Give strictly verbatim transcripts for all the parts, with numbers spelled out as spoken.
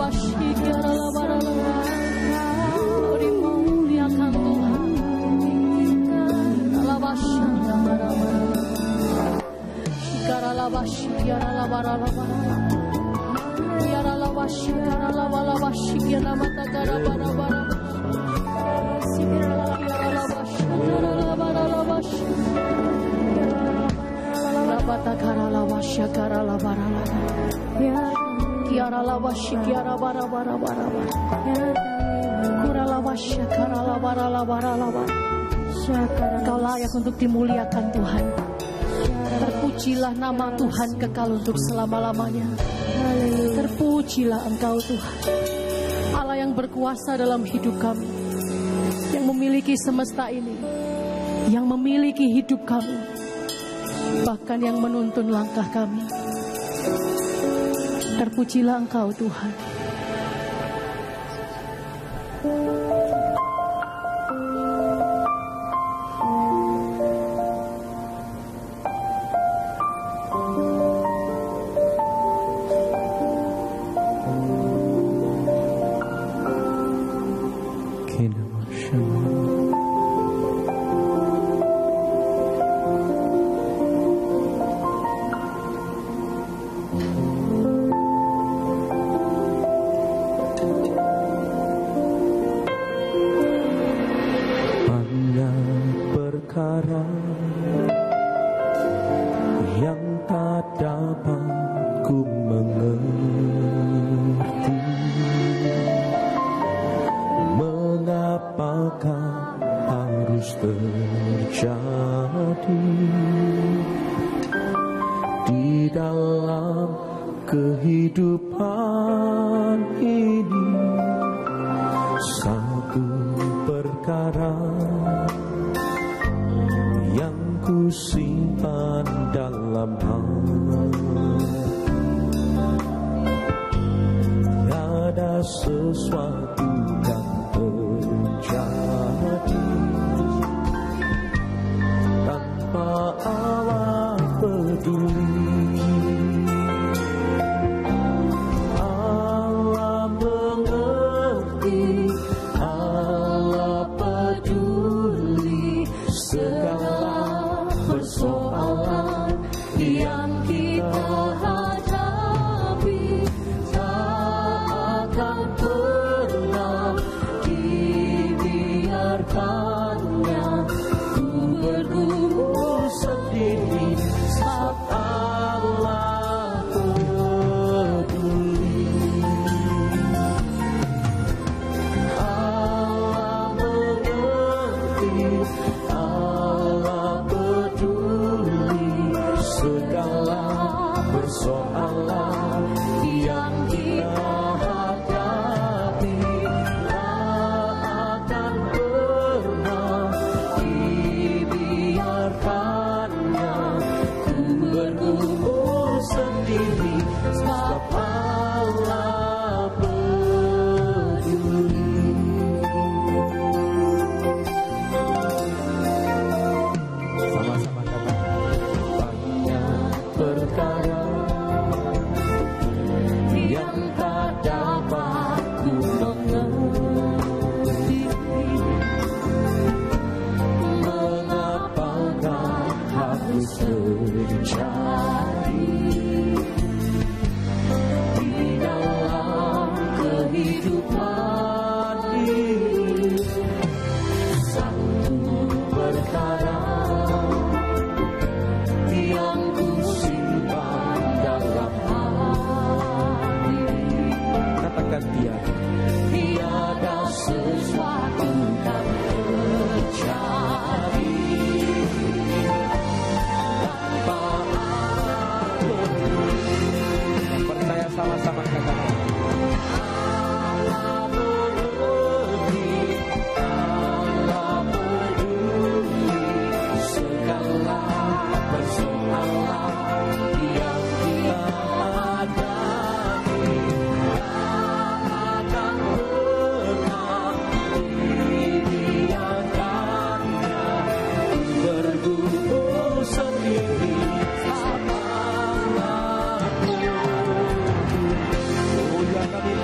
Kau dimuliakan Tuhan. Kau layak untuk dimuliakan Tuhan. Terpujilah nama Tuhan kekal untuk selama-lamanya. Terpujilah Engkau Tuhan, Allah yang berkuasa dalam hidup kami, yang memiliki semesta ini, yang memiliki hidup kami, bahkan yang menuntun langkah kami. Terpujilah Engkau Tuhan.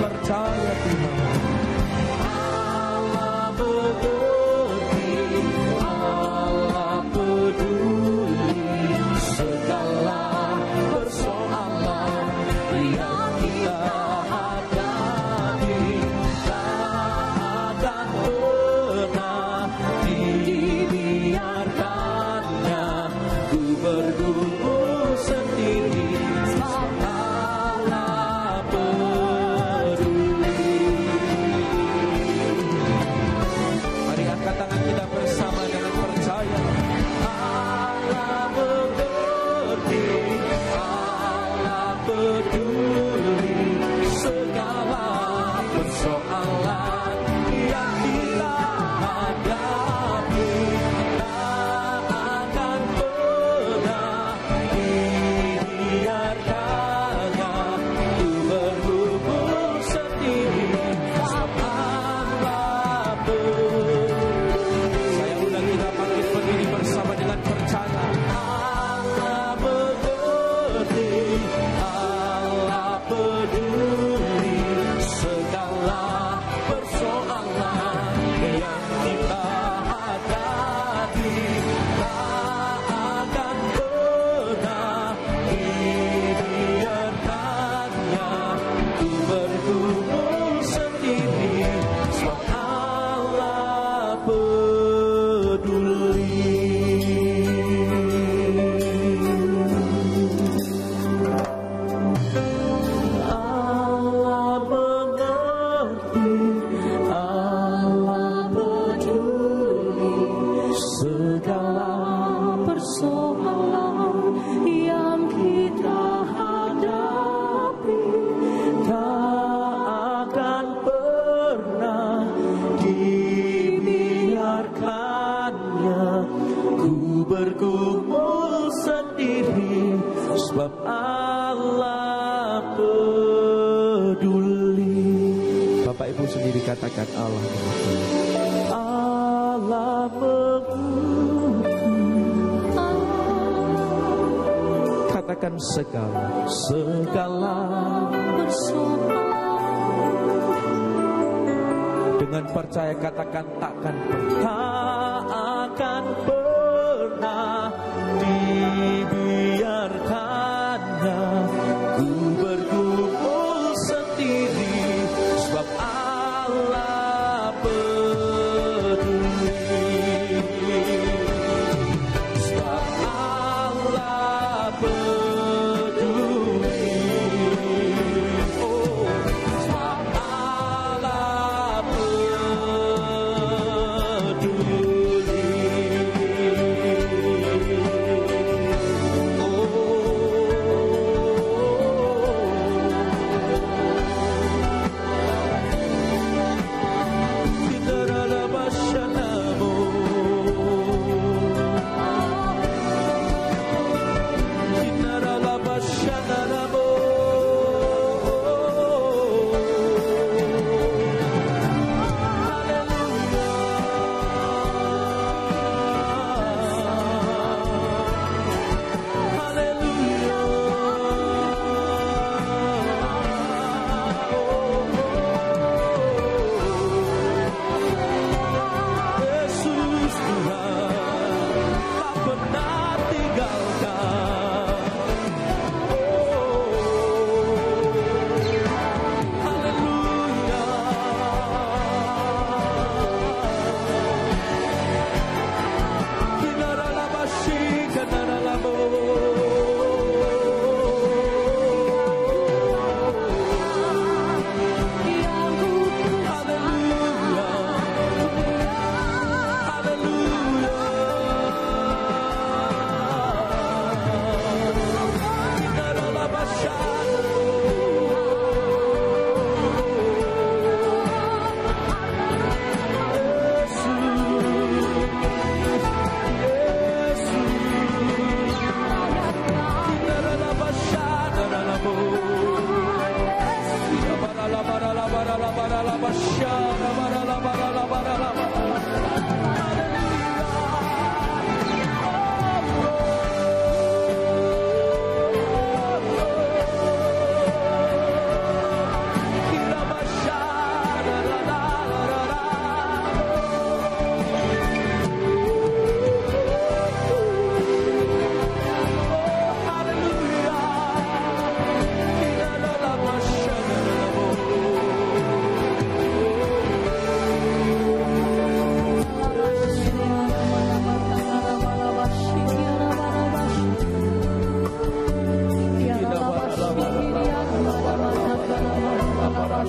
percaya Tuhan. Allah mengerti, Allah peduli segala persoalan yang kita hadapi. Tak akan pernah dibiarkannya ku bergumul sendiri. Allah peduli. Mari angkat tangan kita bersama dengan percaya. Allah mengerti, Allah peduli segala persoalan yang kita hadapi. Tak akan pernah dibiarkannya ku bergumul sendiri. Allah peduli. Saya undang kita bangkit berdiri bersama dengan percaya. Allah mengerti, Allah peduli segala persoalan yang kita hadapi. Tak akan pernah dibiarkannya ku bergumul sendiri. Sebab Allah peduli. Allah mengerti, Allah peduli segala persoalan yang kita hadapi. Tak akan pernah dibiarkannya ku bergumul sendiri. Sebab Allah peduli. Bapak Ibu sendiri katakan Allah mengerti. Allah mengerti. Katakan segala segala dengan percaya katakan takkan pernah akan pernah dibiarkannya ku bergumul sendiri. Sebab Allah peduli. Sebab Allah peduli. Oh, sebab Allah peduli.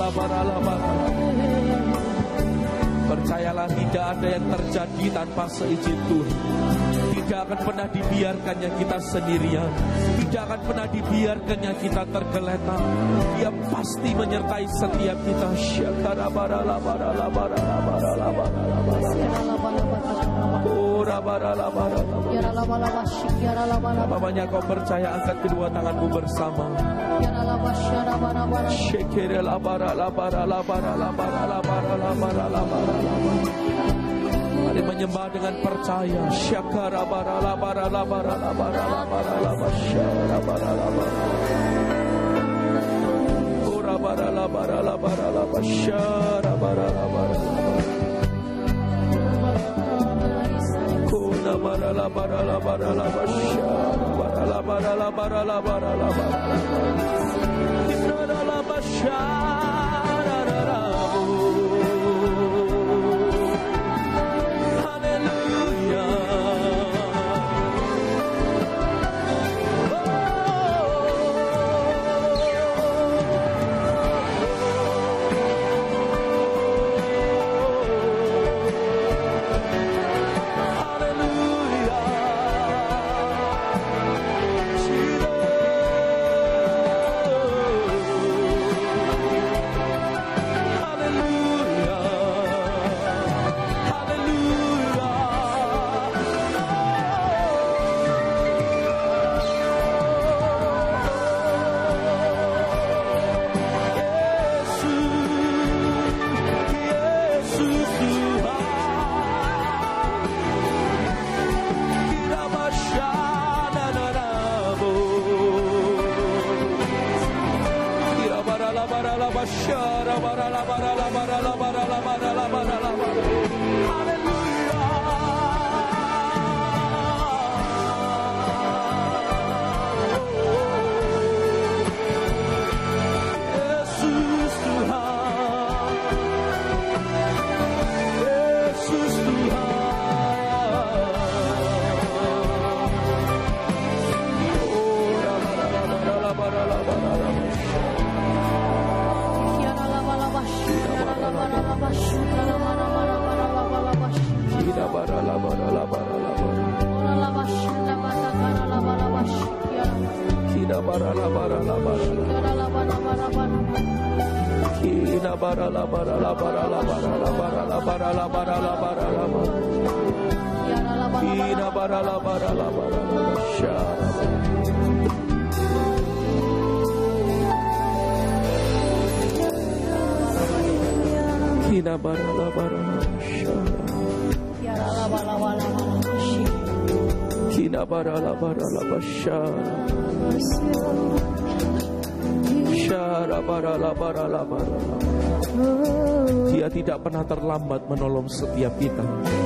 Percayalah tidak ada yang terjadi tanpa seizin Tuhan. Tidak akan pernah dibiarkannya kita sendirian. Tidak akan pernah dibiarkannya kita tergeletak. Dia pasti menyertai setiap kita. Bapaknya kau percaya, angkat kedua tanganmu bersama. Mari menyembah dengan percaya. Syakara bara la bara la bara la bara la bara la bara bara la bara. Ora bara la bara la bara la bara bara la bara. Kuna bara la bara la bara la bara la bara la bara la bara la bara. Inna la bashara ra. Dia tidak pernah terlambat menolong setiap kita.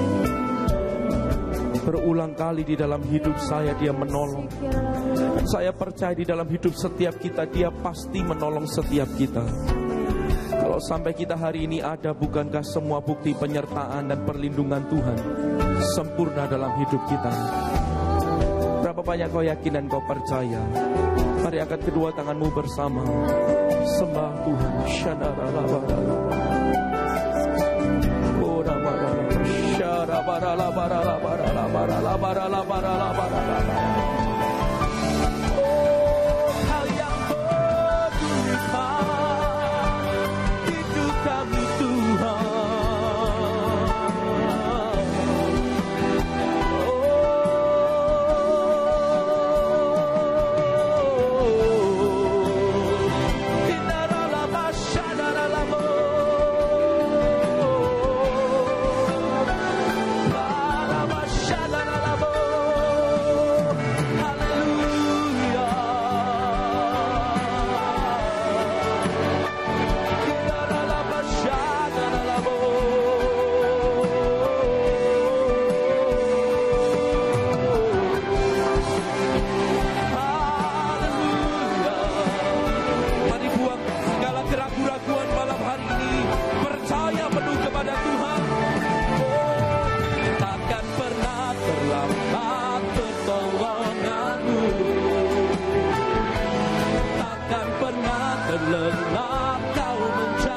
Berulang kali di dalam hidup saya Dia menolong. Saya percaya di dalam hidup setiap kita Dia pasti menolong setiap kita. Kalau sampai kita hari ini ada, bukankah semua bukti penyertaan dan perlindungan Tuhan sempurna dalam hidup kita? Berapa banyak kau yakin dan kau percaya? Mari angkat kedua tanganmu bersama. Sembah Tuhan. Oh, Kau yang berdirikan hidup kami Tuhan. Lelah kau mencari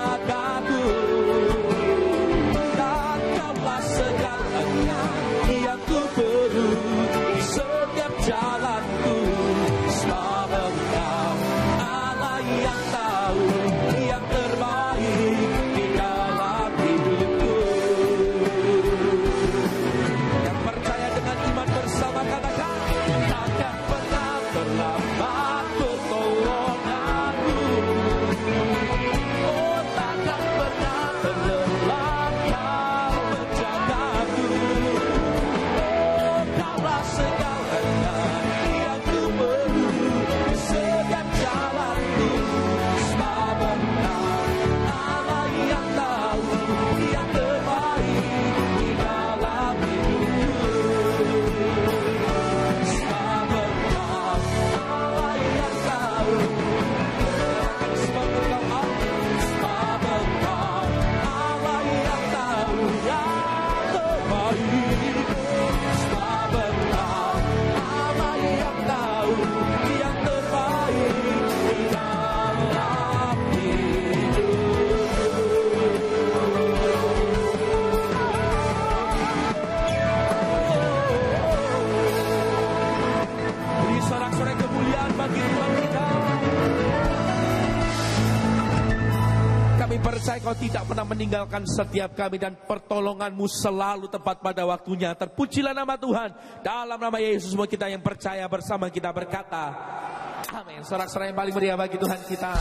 percaya Kau tidak pernah meninggalkan setiap kami, dan pertolongan-Mu selalu tepat pada waktunya. Terpujilah nama Tuhan. Dalam nama Yesus semua kita yang percaya bersama kita berkata amin. Sorak-sorai yang paling meriah bagi Tuhan kita.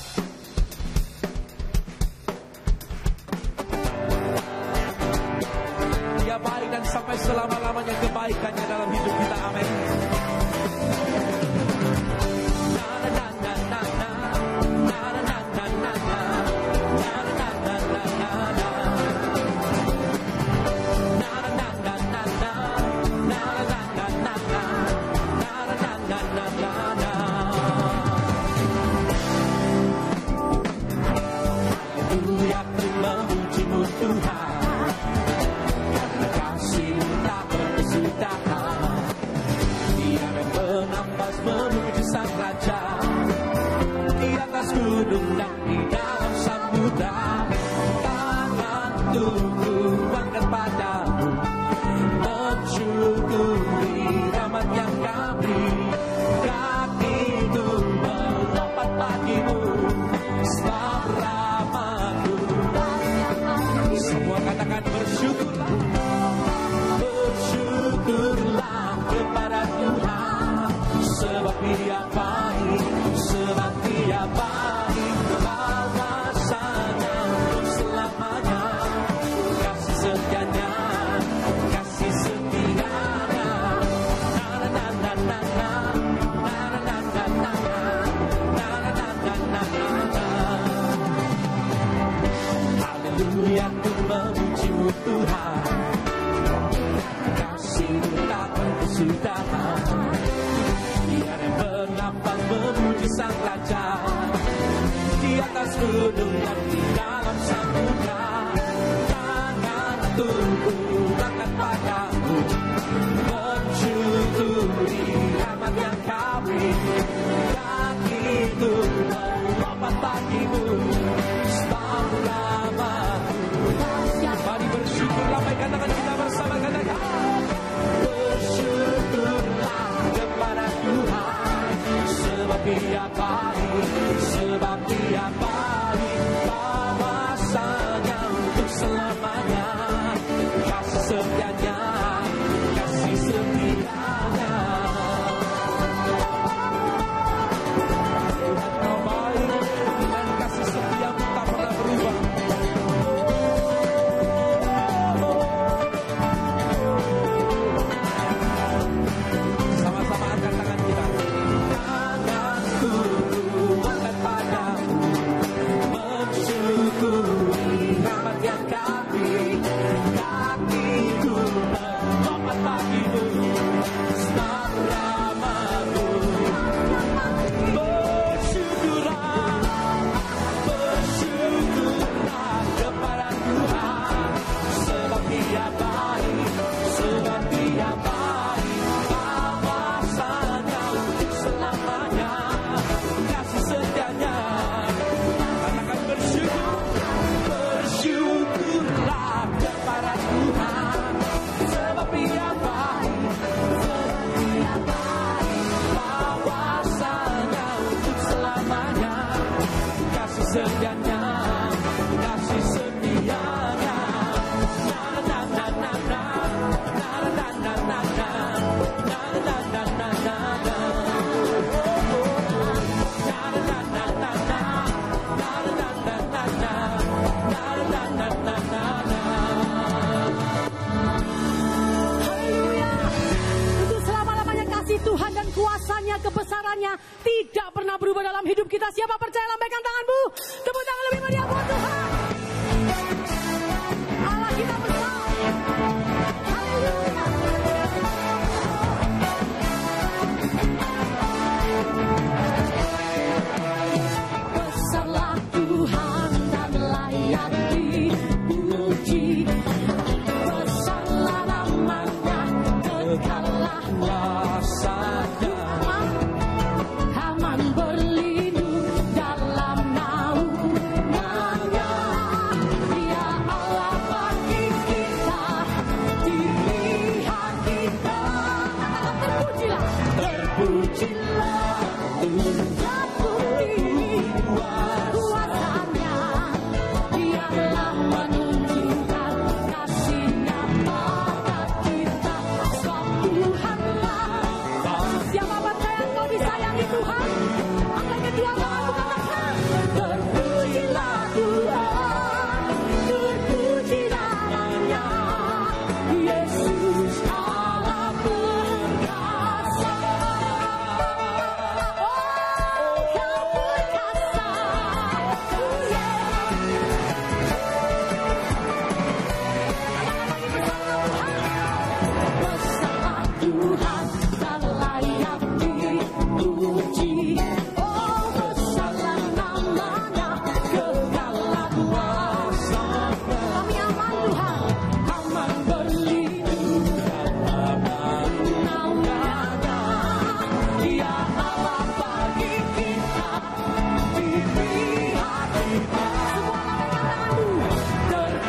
Dia baik dan sampai selama-lamanya kebaikannya dalam hidup kita. Amin. Gunung dan di dalam samudra, tanganku angkat padamu, mensyukuri rahmat yang kami, kakiku melompat bagimu, sebab rahmat-Mu. Semua katakan bersyukurlah, bersyukurlah kepada Tuhan, sebab Dia baik, sebab Dia baik. Aku memuji-Mu Tuhan, kasih-Mu tak berkesudahan. Biar yang bernafas memuji Sang Raja, di atas gunung dan di dalam samudra, tanganku angkat padamu, mensyukuri rahmat yang Kau beri, kakiku melompat bagimu, sebab rahmat-Mu. Mari bersyukurlah, baikkan tangan kita bersama, katakan bersyukurlah kepada Tuhan, sebab Dia baik, sebab Dia baik.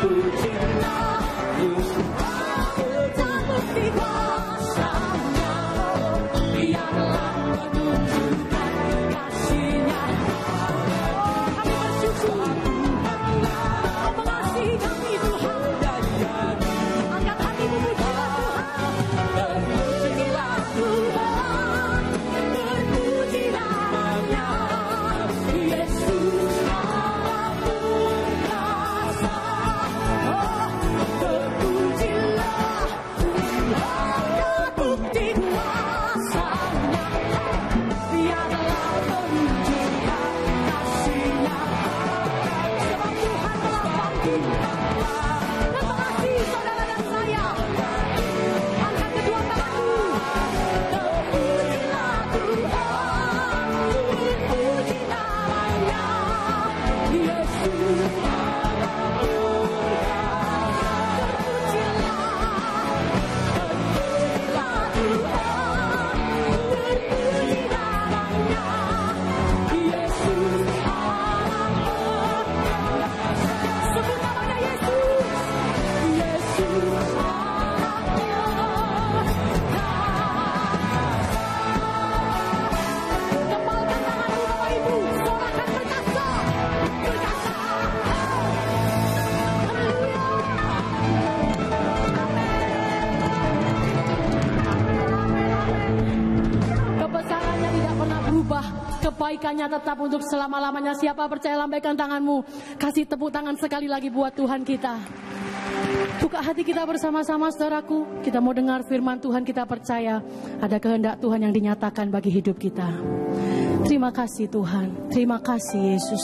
Kebaikannya tetap untuk selama-lamanya. Siapa percaya, lambaikan tanganmu. Kasih tepuk tangan sekali lagi buat Tuhan kita. Buka hati kita bersama-sama, saudaraku. Kita mau dengar firman Tuhan, kita percaya ada kehendak Tuhan yang dinyatakan bagi hidup kita. Terima kasih Tuhan. Terima kasih Yesus.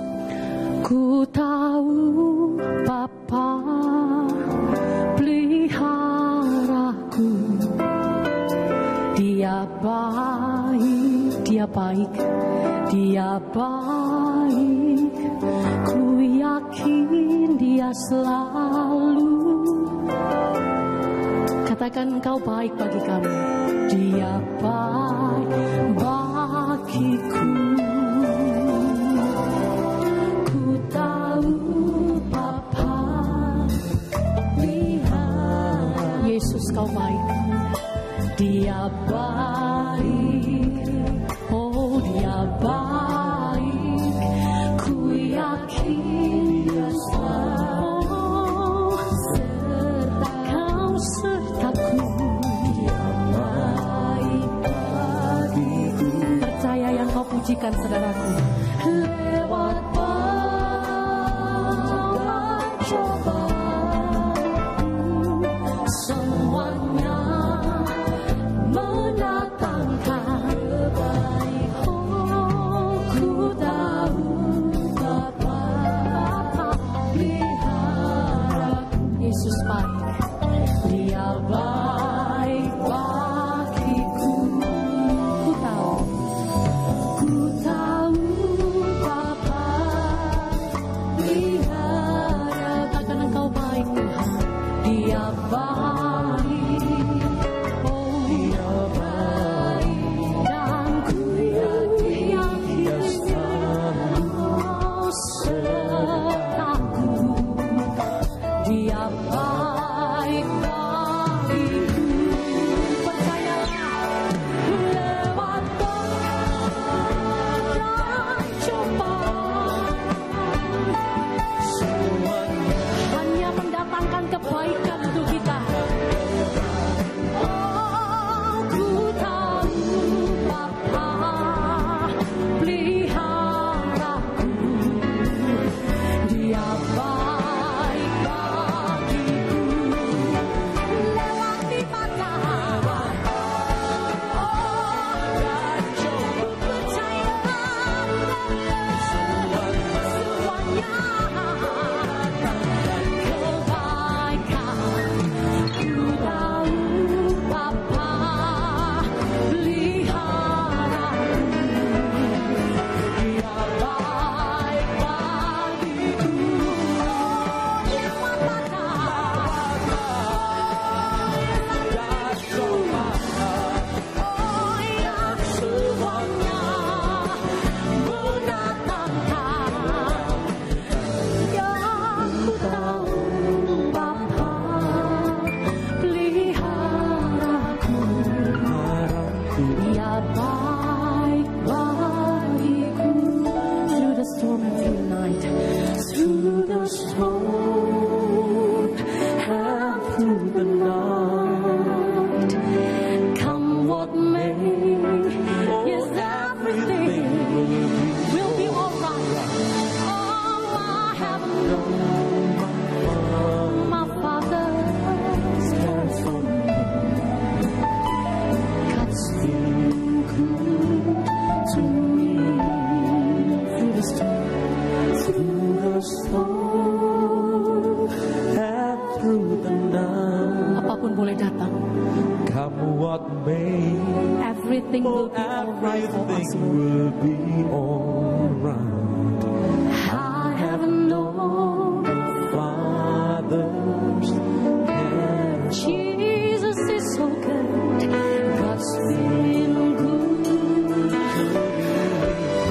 Ku tahu Bapa peliharaku. Dia baik, dia baik, dia baik. Ku yakin dia selalu. Katakan engkau baik bagi kami. Dia baik bagiku. Ku tahu Bapa pelihara. Yesus kau baik. Dia baik, oh dia baik, ku yakin dia selalu serta kau sertaku. Dia baik bagiku. Percaya yang kau pujikan saudaraku. Lewat banyak cobaan, semuanya mendatangkan kebaikan. Oh, ku tahu Bapa pelihara. Yesus baik, dia baik bagiku. Ku tahu, ku tahu Bapa pelihara. Katakan engkau baik Tuhan. Dia baik. and through the night. Apapun boleh datang. Come what may, Everything will oh, be alright for us. everything will be alright. I have known Father's hand. Jesus is so good. God's been good to me.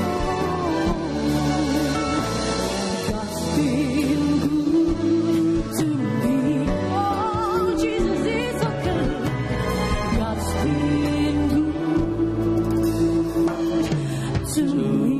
God's been good to me. Oh, Jesus is so good. God's been good to me.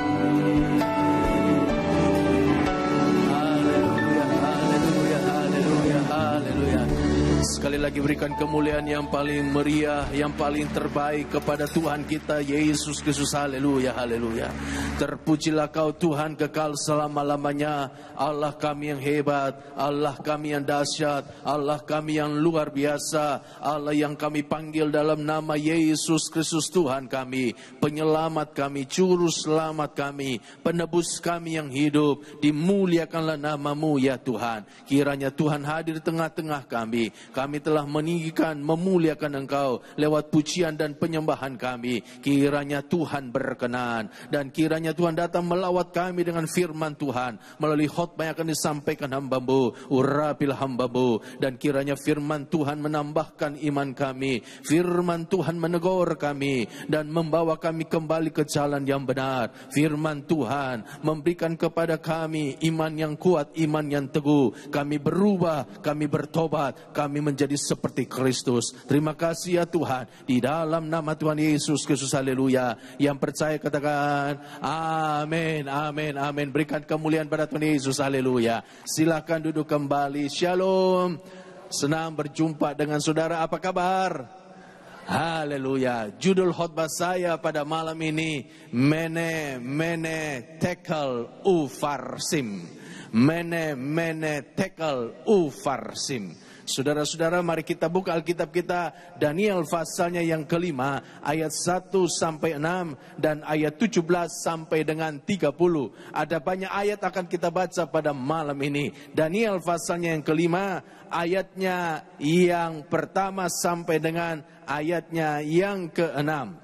Haleluya, haleluya, haleluya, haleluya. Sekali lagi berikan kemuliaan yang paling meriah, yang paling terbaik kepada Tuhan kita Yesus Kristus. Haleluya, haleluya. Terpujilah Kau Tuhan kekal selama-lamanya. Allah kami yang hebat, Allah kami yang dahsyat, Allah kami yang luar biasa, Allah yang kami panggil dalam nama Yesus Kristus Tuhan kami, penyelamat kami, juru selamat kami, penebus kami yang hidup. Dimuliakanlah namamu ya Tuhan. Kiranya Tuhan hadir di tengah-tengah kami. Kami telah meninggikan, memuliakan Engkau lewat pujian dan penyembahan kami. Kiranya Tuhan berkenan, dan kiranya Tuhan datang melawat kami dengan firman Tuhan melalui khotbah yang akan disampaikan hamba-Mu, urapilah hamba-Mu, dan kiranya firman Tuhan menambahkan iman kami, firman Tuhan menegur kami dan membawa kami kembali ke jalan yang benar. Firman Tuhan memberikan kepada kami iman yang kuat, iman yang teguh. Kami berubah, kami bertobat, kami menjadi seperti Kristus. Terima kasih ya Tuhan, di dalam nama Tuhan Yesus Kristus. Haleluya. Yang percaya katakan amin, amin, amin. Berikan kemuliaan pada Tuhan Yesus. Haleluya. Silakan duduk kembali. Shalom. Senang berjumpa dengan saudara. Apa kabar? Haleluya. Judul khotbah saya pada malam ini, Mene Mene Tekel Ufarsim. Mene Mene Tekel Ufarsim. Saudara-saudara, mari kita buka Alkitab kita, Daniel pasalnya yang kelima, ayat satu sampai enam dan ayat tujuh belas sampai dengan tiga puluh. Ada banyak ayat akan kita baca pada malam ini. Daniel pasalnya yang kelima, ayatnya yang pertama sampai dengan ayatnya yang keenam.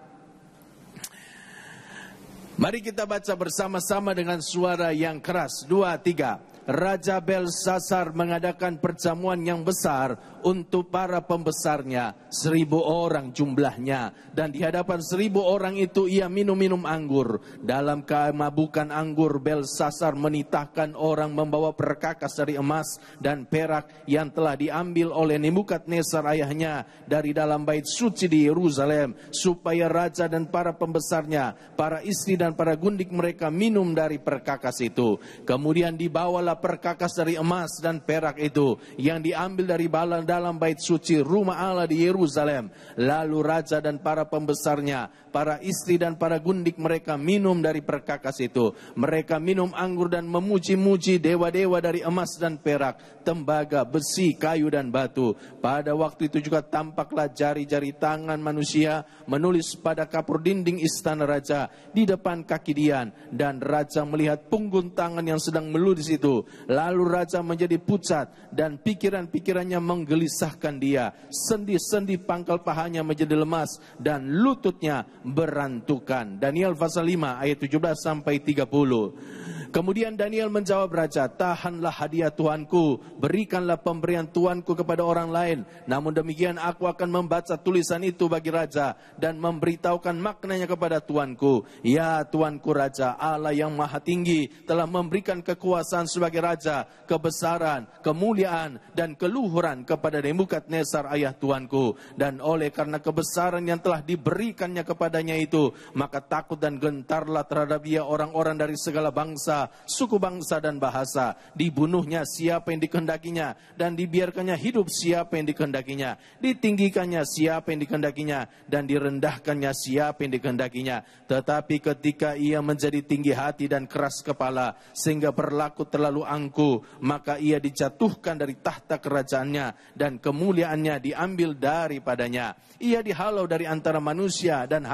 Mari kita baca bersama-sama dengan suara yang keras. Dua, tiga. Raja Belsasar mengadakan perjamuan yang besar untuk para pembesarnya, seribu orang jumlahnya, dan di hadapan seribu orang itu ia minum-minum anggur. Dalam kemabukan anggur, Belsasar menitahkan orang membawa perkakas dari emas dan perak yang telah diambil oleh Nebukadnezar ayahnya dari dalam bait suci di Yerusalem, supaya raja dan para pembesarnya, para istri dan para gundik mereka minum dari perkakas itu. Kemudian dibawalah perkakas dari emas dan perak itu yang diambil dari balang dalam bait suci rumah Allah di Yerusalem. Lalu raja dan para pembesarnya, para istri dan para gundik mereka minum dari perkakas itu. Mereka minum anggur dan memuji-muji dewa-dewa dari emas dan perak, tembaga, besi, kayu dan batu. Pada waktu itu juga tampaklah jari-jari tangan manusia menulis pada kapur dinding istana raja di depan kaki Dian, dan raja melihat punggung tangan yang sedang melukis itu. Lalu raja menjadi pucat dan pikiran-pikirannya menggelisahkan dia. Sendi-sendi pangkal pahanya menjadi lemas dan lututnya berantukan. Daniel pasal lima ayat tujuh belas sampai tiga puluh. Kemudian Daniel menjawab raja, tahanlah hadiah Tuanku, berikanlah pemberian Tuanku kepada orang lain. Namun demikian aku akan membaca tulisan itu bagi raja dan memberitahukan maknanya kepada Tuanku. Ya Tuanku raja, Allah yang maha tinggi telah memberikan kekuasaan sebagai raja, kebesaran, kemuliaan dan keluhuran kepada Nebukadnezar ayah Tuanku. Dan oleh karena kebesaran yang telah diberikannya kepadanya itu, maka takut dan gentarlah terhadap dia orang-orang dari segala bangsa, suku bangsa dan bahasa. Dibunuhnya siapa yang dikehendakinya, dan dibiarkannya hidup siapa yang dikehendakinya. Ditinggikannya siapa yang dikehendakinya, dan direndahkannya siapa yang dikehendakinya. Tetapi ketika ia menjadi tinggi hati dan keras kepala, sehingga berlaku terlalu angkuh, maka ia dijatuhkan dari tahta kerajaannya, dan kemuliaannya diambil daripadanya. Ia dihalau dari antara manusia, dan hati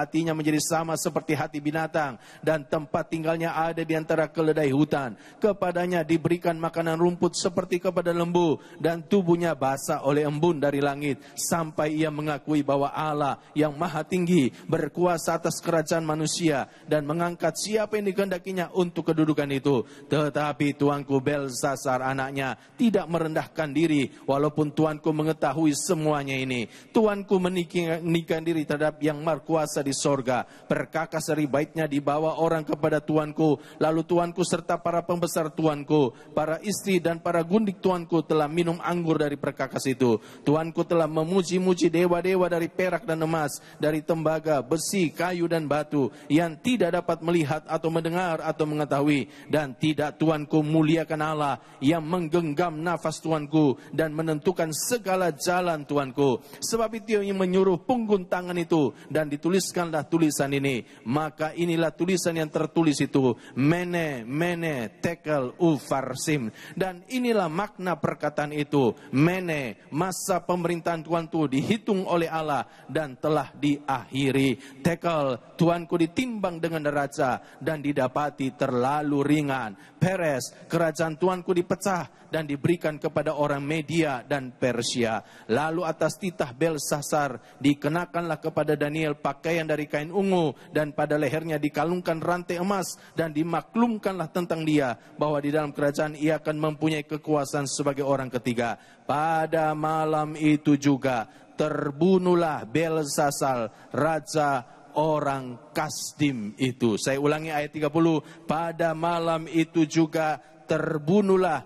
hatinya menjadi sama seperti hati binatang, dan tempat tinggalnya ada di antara keledai hutan. Kepadanya diberikan makanan rumput seperti kepada lembu, dan tubuhnya basah oleh embun dari langit, sampai ia mengakui bahwa Allah yang maha tinggi berkuasa atas kerajaan manusia, dan mengangkat siapa yang dikehendakinya untuk kedudukan itu. Tetapi tuanku Belsasar anaknya tidak merendahkan diri, walaupun tuanku mengetahui semuanya ini. Tuanku menikahkan diri terhadap yang berkuasa di sorga. Perkakas dari baitnya dibawa orang kepada tuanku. Lalu tuanku serta para pembesar tuanku, para istri dan para gundik tuanku telah minum anggur dari perkakas itu. Tuanku telah memuji-muji dewa-dewa dari perak dan emas, dari tembaga, besi, kayu dan batu, yang tidak dapat melihat atau mendengar atau mengetahui. Dan tidak tuanku muliakan Allah yang menggenggam nafas tuanku dan menentukan segala jalan tuanku. Sebab itu yang menyuruh punggung tangan itu, dan dituliskanlah tulisan ini. Maka inilah tulisan yang tertulis itu, Mene, Mene, Tekel, Ufarsim. Dan inilah makna perkataan itu, Mene, masa pemerintahan tuanku dihitung oleh Allah dan telah diakhiri. Tekel, tuanku ditimbang dengan neraca dan didapati terlalu ringan. Peres, kerajaan tuanku dipecah dan diberikan kepada orang Media dan Persia. Lalu atas titah Belsasar dikenakanlah kepada Daniel pakaian dari kain ungu, dan pada lehernya dikalungkan rantai emas, dan dimaklumkanlah tentang dia bahwa di dalam kerajaan ia akan mempunyai kekuasaan sebagai orang ketiga. Pada malam itu juga terbunuhlah Belsasar, raja orang Kasdim itu. Saya ulangi ayat tiga puluh. Pada malam itu juga terbunuhlah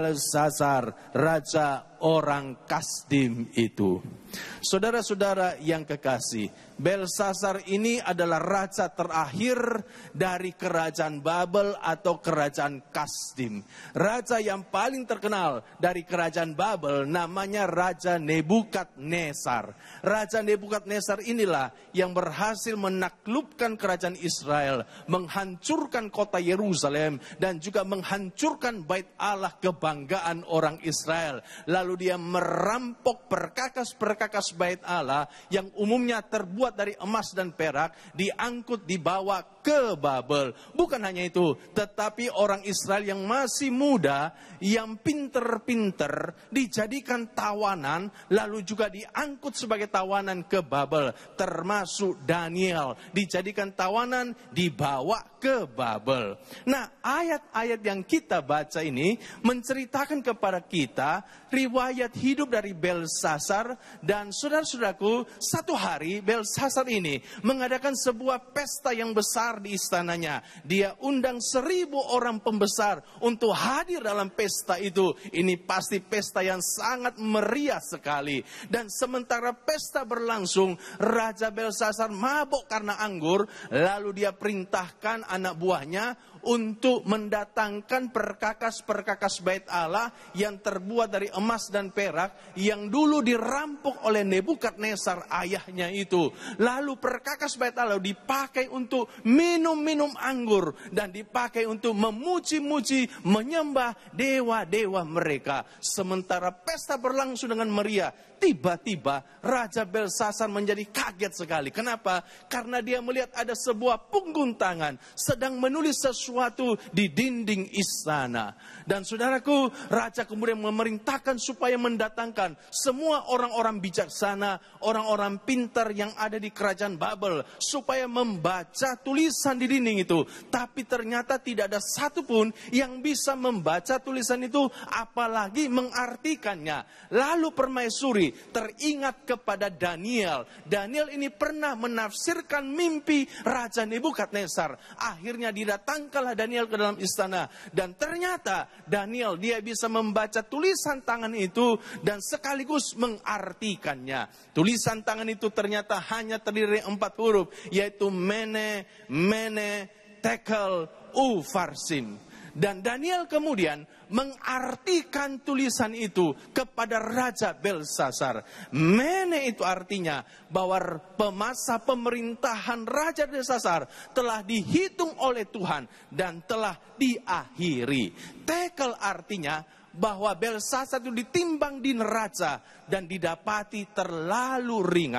Belsasar, raja orang Kasdim itu. Saudara-saudara yang kekasih, Belsasar ini adalah raja terakhir dari kerajaan Babel atau kerajaan Kasdim. Raja yang paling terkenal dari kerajaan Babel namanya Raja Nebukadnezar. Raja Nebukadnezar inilah yang berhasil menaklukkan kerajaan Israel, menghancurkan kota Yerusalem, dan juga menghancurkan bait Allah, kebanggaan orang Israel. Lalu dia merampok perkakas-perkakas bait Allah yang umumnya terbuat dari emas dan perak, diangkut dibawa ke Babel. Bukan hanya itu, tetapi orang Israel yang masih muda, yang pinter-pinter, dijadikan tawanan, lalu juga diangkut sebagai tawanan ke Babel. Termasuk Daniel, dijadikan tawanan, dibawa ke Babel. Nah, ayat-ayat yang kita baca ini menceritakan kepada kita riwayat hidup dari Belsasar. Dan saudara-saudaraku, satu hari Belsasar ini mengadakan sebuah pesta yang besar di istananya. Dia undang seribu orang pembesar untuk hadir dalam pesta itu. Ini pasti pesta yang sangat meriah sekali. Dan sementara pesta berlangsung, Raja Belsasar mabuk karena anggur. Lalu dia perintahkan anak buahnya untuk mendatangkan perkakas-perkakas bait Allah yang terbuat dari emas dan perak yang dulu dirampok oleh Nebukadnezar ayahnya itu. Lalu perkakas bait Allah dipakai untuk minum-minum anggur dan dipakai untuk memuji-muji, menyembah dewa-dewa mereka. Sementara pesta berlangsung dengan meriah, tiba-tiba Raja Belsasar menjadi kaget sekali. Kenapa? Karena dia melihat ada sebuah punggung tangan sedang menulis sesuatu di dinding istana. Dan saudaraku, raja kemudian memerintahkan supaya mendatangkan semua orang-orang bijaksana, orang-orang pintar yang ada di kerajaan Babel, supaya membaca tulisan di dinding itu. Tapi ternyata tidak ada satupun yang bisa membaca tulisan itu, apalagi mengartikannya. Lalu permaisuri teringat kepada Daniel. Daniel ini pernah menafsirkan mimpi Raja Nebukadnezar. Akhirnya didatangkanlah Daniel ke dalam istana. Dan ternyata Daniel, dia bisa membaca tulisan tangan itu dan sekaligus mengartikannya. Tulisan tangan itu ternyata hanya terdiri dari empat huruf, yaitu Mene, Mene, Tekel, Ufarsim. Dan Daniel kemudian mengartikan tulisan itu kepada Raja Belsasar. Mene itu artinya bahwa masa pemerintahan Raja Belsasar telah dihitung oleh Tuhan dan telah diakhiri. Tekel artinya bahwa Belsasar itu ditimbang di neraca dan didapati terlalu ringan.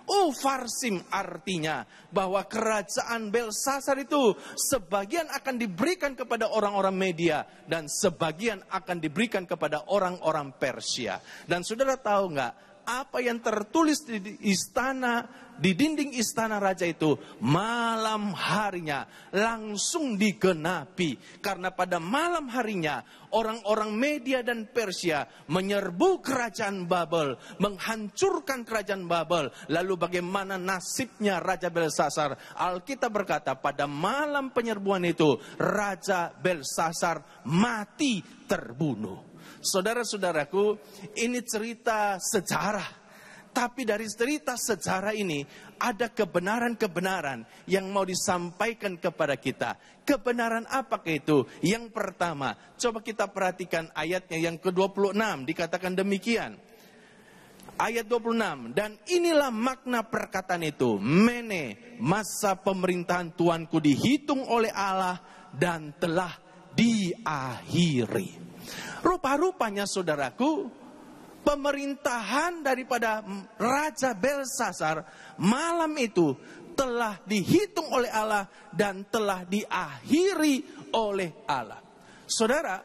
Ufarsim artinya bahwa kerajaan Belsasar itu sebagian akan diberikan kepada orang-orang Media dan sebagian akan diberikan kepada orang-orang Persia. Dan saudara tahu nggak apa yang tertulis di istana, di dinding istana raja itu? Malam harinya langsung digenapi. Karena pada malam harinya orang-orang Media dan Persia menyerbu kerajaan Babel, menghancurkan kerajaan Babel. Lalu bagaimana nasibnya Raja Belsasar? Alkitab berkata pada malam penyerbuan itu Raja Belsasar mati terbunuh. Saudara-saudaraku, ini cerita sejarah. Tapi dari cerita sejarah ini ada kebenaran-kebenaran yang mau disampaikan kepada kita. Kebenaran apakah itu? Yang pertama, coba kita perhatikan ayatnya yang ke dua puluh enam, dikatakan demikian. Ayat dua puluh enam, dan inilah makna perkataan itu. Mene, masa pemerintahan Tuanku dihitung oleh Allah dan telah diakhiri. Rupa-rupanya saudaraku, pemerintahan daripada Raja Belsasar malam itu telah dihitung oleh Allah dan telah diakhiri oleh Allah. Saudara,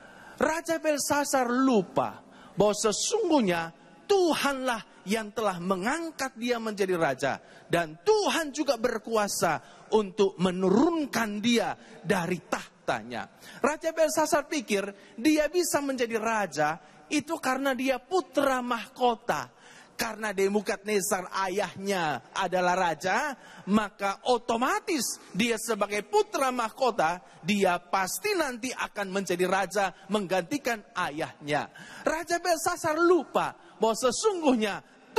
Raja Belsasar lupa bahwa sesungguhnya Tuhanlah yang telah mengangkat dia menjadi raja. Dan Tuhan juga berkuasa untuk menurunkan dia dari tahtanya. Raja Belsasar pikir dia bisa menjadi raja itu karena dia putra mahkota. Karena Nebukadnezar ayahnya adalah raja, maka otomatis dia sebagai putra mahkota, dia pasti nanti akan menjadi raja menggantikan ayahnya. Raja Belsasar lupa bahwa sesungguhnya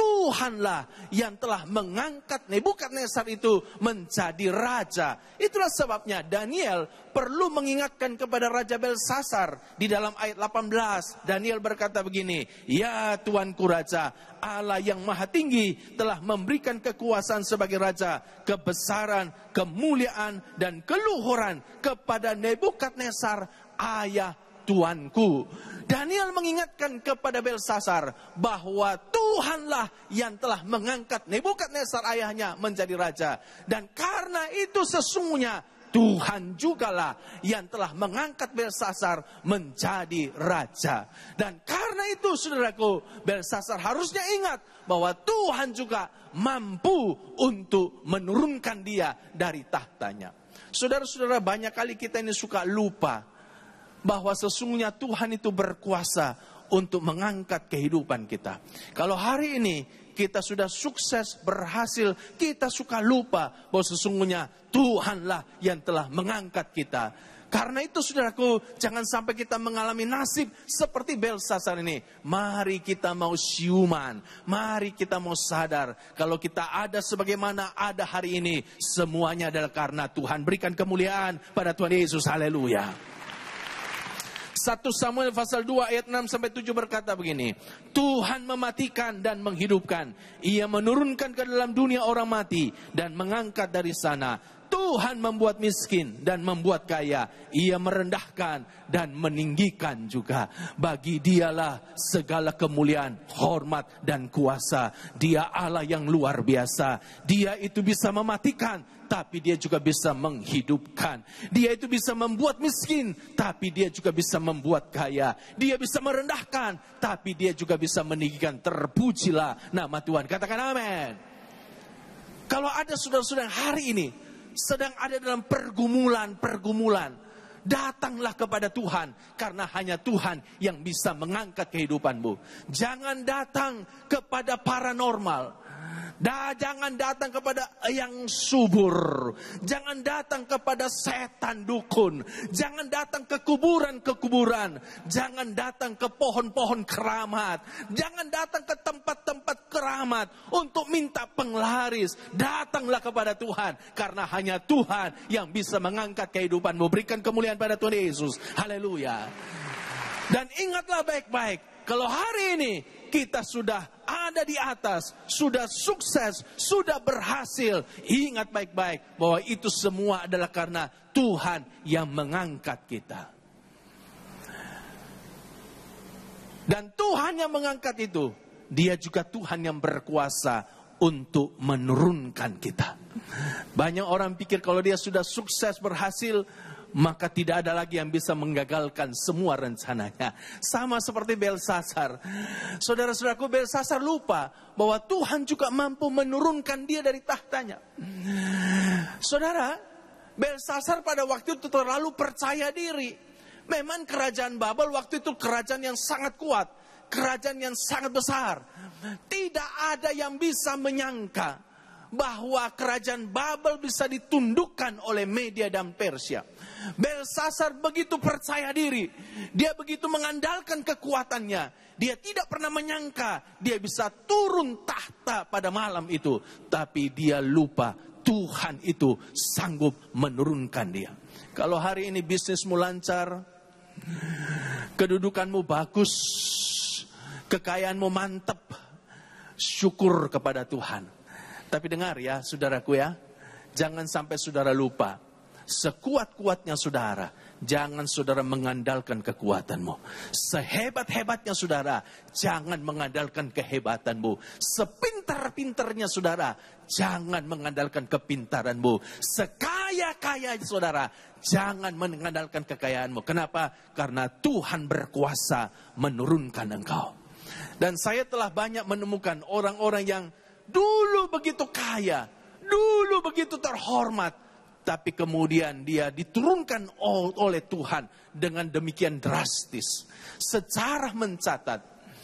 Tuhanlah yang telah mengangkat Nebukadnezar itu menjadi raja. Itulah sebabnya Daniel perlu mengingatkan kepada Raja Belsasar. Di dalam ayat delapan belas, Daniel berkata begini, ya Tuanku Raja, Allah yang maha tinggi telah memberikan kekuasaan sebagai raja, kebesaran, kemuliaan, dan keluhuran kepada Nebukadnezar ayah Tuanku. Daniel mengingatkan kepada Belsasar bahwa Tuhanlah yang telah mengangkat Nebukadnezar ayahnya menjadi raja. Dan karena itu sesungguhnya Tuhan jugalah yang telah mengangkat Belsasar menjadi raja. Dan karena itu saudaraku, Belsasar harusnya ingat bahwa Tuhan juga mampu untuk menurunkan dia dari tahtanya. Saudara-saudara, banyak kali kita ini suka lupa bahwa sesungguhnya Tuhan itu berkuasa untuk mengangkat kehidupan kita. Kalau hari ini kita sudah sukses, berhasil, kita suka lupa bahwa sesungguhnya Tuhanlah yang telah mengangkat kita. Karena itu saudaraku, jangan sampai kita mengalami nasib seperti Belsasar ini. Mari kita mau siuman, mari kita mau sadar kalau kita ada sebagaimana ada hari ini, semuanya adalah karena Tuhan. Berikan kemuliaan pada Tuhan Yesus, haleluya. satu Samuel pasal dua ayat enam sampai tujuh berkata begini, Tuhan mematikan dan menghidupkan, Ia menurunkan ke dalam dunia orang mati dan mengangkat dari sana. Tuhan membuat miskin dan membuat kaya, Ia merendahkan dan meninggikan juga. Bagi Dialah segala kemuliaan, hormat dan kuasa. Dia Allah yang luar biasa. Dia itu bisa mematikan, tapi Dia juga bisa menghidupkan. Dia itu bisa membuat miskin, tapi Dia juga bisa membuat kaya. Dia bisa merendahkan, tapi Dia juga bisa meninggikan. Terpujilah nama Tuhan. Katakan amin. Kalau ada saudara-saudara hari ini sedang ada dalam pergumulan-pergumulan, datanglah kepada Tuhan, karena hanya Tuhan yang bisa mengangkat kehidupanmu. Jangan datang kepada paranormal. Da, jangan datang kepada yang subur. Jangan datang kepada setan dukun. Jangan datang ke kuburan-kekuburan. Jangan datang ke pohon-pohon keramat. Jangan datang ke tempat-tempat keramat untuk minta penglaris. Datanglah kepada Tuhan, karena hanya Tuhan yang bisa mengangkat kehidupanmu. Berikan kemuliaan pada Tuhan Yesus. Haleluya. Dan ingatlah baik-baik, kalau hari ini kita sudah ada di atas, sudah sukses, sudah berhasil, ingat baik-baik bahwa itu semua adalah karena Tuhan yang mengangkat kita. Dan Tuhan yang mengangkat itu, Dia juga Tuhan yang berkuasa untuk menurunkan kita. Banyak orang pikir kalau dia sudah sukses, berhasil, maka tidak ada lagi yang bisa menggagalkan semua rencananya. Sama seperti Belsasar. Saudara-saudaraku, Belsasar lupa bahwa Tuhan juga mampu menurunkan dia dari tahtanya. Saudara, Belsasar pada waktu itu terlalu percaya diri. Memang kerajaan Babel waktu itu kerajaan yang sangat kuat, kerajaan yang sangat besar. Tidak ada yang bisa menyangka bahwa kerajaan Babel bisa ditundukkan oleh Media dan Persia. Belsasar begitu percaya diri, dia begitu mengandalkan kekuatannya. Dia tidak pernah menyangka dia bisa turun tahta pada malam itu. Tapi dia lupa Tuhan itu sanggup menurunkan dia. Kalau hari ini bisnismu lancar, kedudukanmu bagus, kekayaanmu mantap, syukur kepada Tuhan. Tapi dengar ya saudaraku ya, jangan sampai saudara lupa, sekuat-kuatnya saudara, jangan saudara mengandalkan kekuatanmu. Sehebat-hebatnya saudara, jangan mengandalkan kehebatanmu. Sepintar-pintarnya saudara, jangan mengandalkan kepintaranmu. Sekaya-kaya saudara, jangan mengandalkan kekayaanmu. Kenapa? Karena Tuhan berkuasa menurunkan engkau. Dan saya telah banyak menemukan orang-orang yang dulu begitu kaya, dulu begitu terhormat, tapi kemudian dia diturunkan oleh Tuhan dengan demikian drastis. Sejarah mencatat,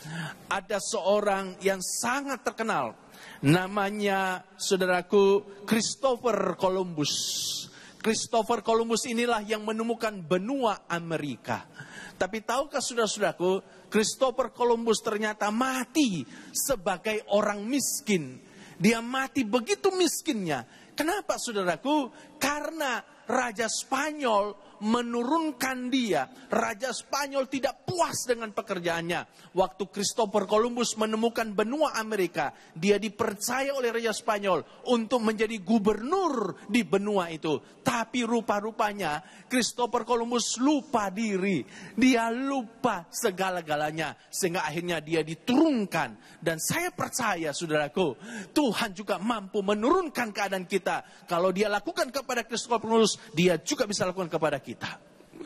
ada seorang yang sangat terkenal, namanya saudaraku Christopher Columbus. Christopher Columbus inilah yang menemukan benua Amerika. Tapi tahukah saudara-saudaraku, Christopher Columbus ternyata mati sebagai orang miskin. Dia mati begitu miskinnya. Kenapa saudaraku? Karena Raja Spanyol menurunkan dia. Raja Spanyol tidak puas dengan pekerjaannya. Waktu Christopher Columbus menemukan benua Amerika, dia dipercaya oleh Raja Spanyol untuk menjadi gubernur di benua itu. Tapi rupa-rupanya Christopher Columbus lupa diri. Dia lupa segala-galanya. Sehingga akhirnya dia diturunkan. Dan saya percaya saudaraku, Tuhan juga mampu menurunkan keadaan kita. Kalau dia lakukan kepada Christopher Columbus, dia juga bisa lakukan kepada kita.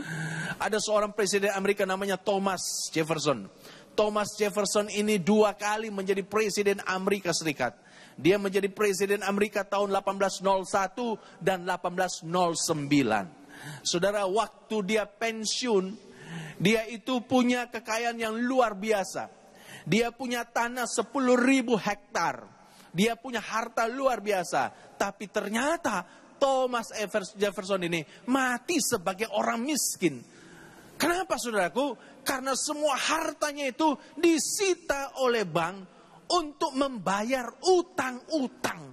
Ada seorang presiden Amerika namanya Thomas Jefferson. Thomas Jefferson ini dua kali menjadi presiden Amerika Serikat. Dia menjadi presiden Amerika tahun delapan belas nol satu dan delapan belas nol sembilan. Saudara, waktu dia pensiun, dia itu punya kekayaan yang luar biasa. Dia punya tanah sepuluh ribu hektar. Dia punya harta luar biasa. Tapi ternyata Thomas Jefferson ini mati sebagai orang miskin. Kenapa saudaraku? Karena semua hartanya itu disita oleh bank untuk membayar utang-utang.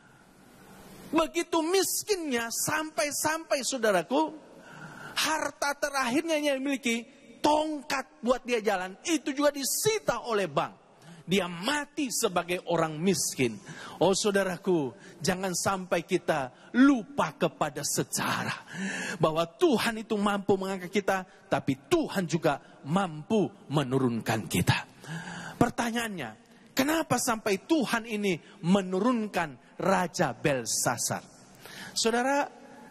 Begitu miskinnya sampai-sampai saudaraku, harta terakhirnya yang dimiliki, tongkat buat dia jalan, itu juga disita oleh bank. Dia mati sebagai orang miskin. Oh saudaraku, jangan sampai kita lupa kepada sejarah. Bahwa Tuhan itu mampu mengangkat kita, tapi Tuhan juga mampu menurunkan kita. Pertanyaannya, kenapa sampai Tuhan ini menurunkan Raja Belsasar? Saudara,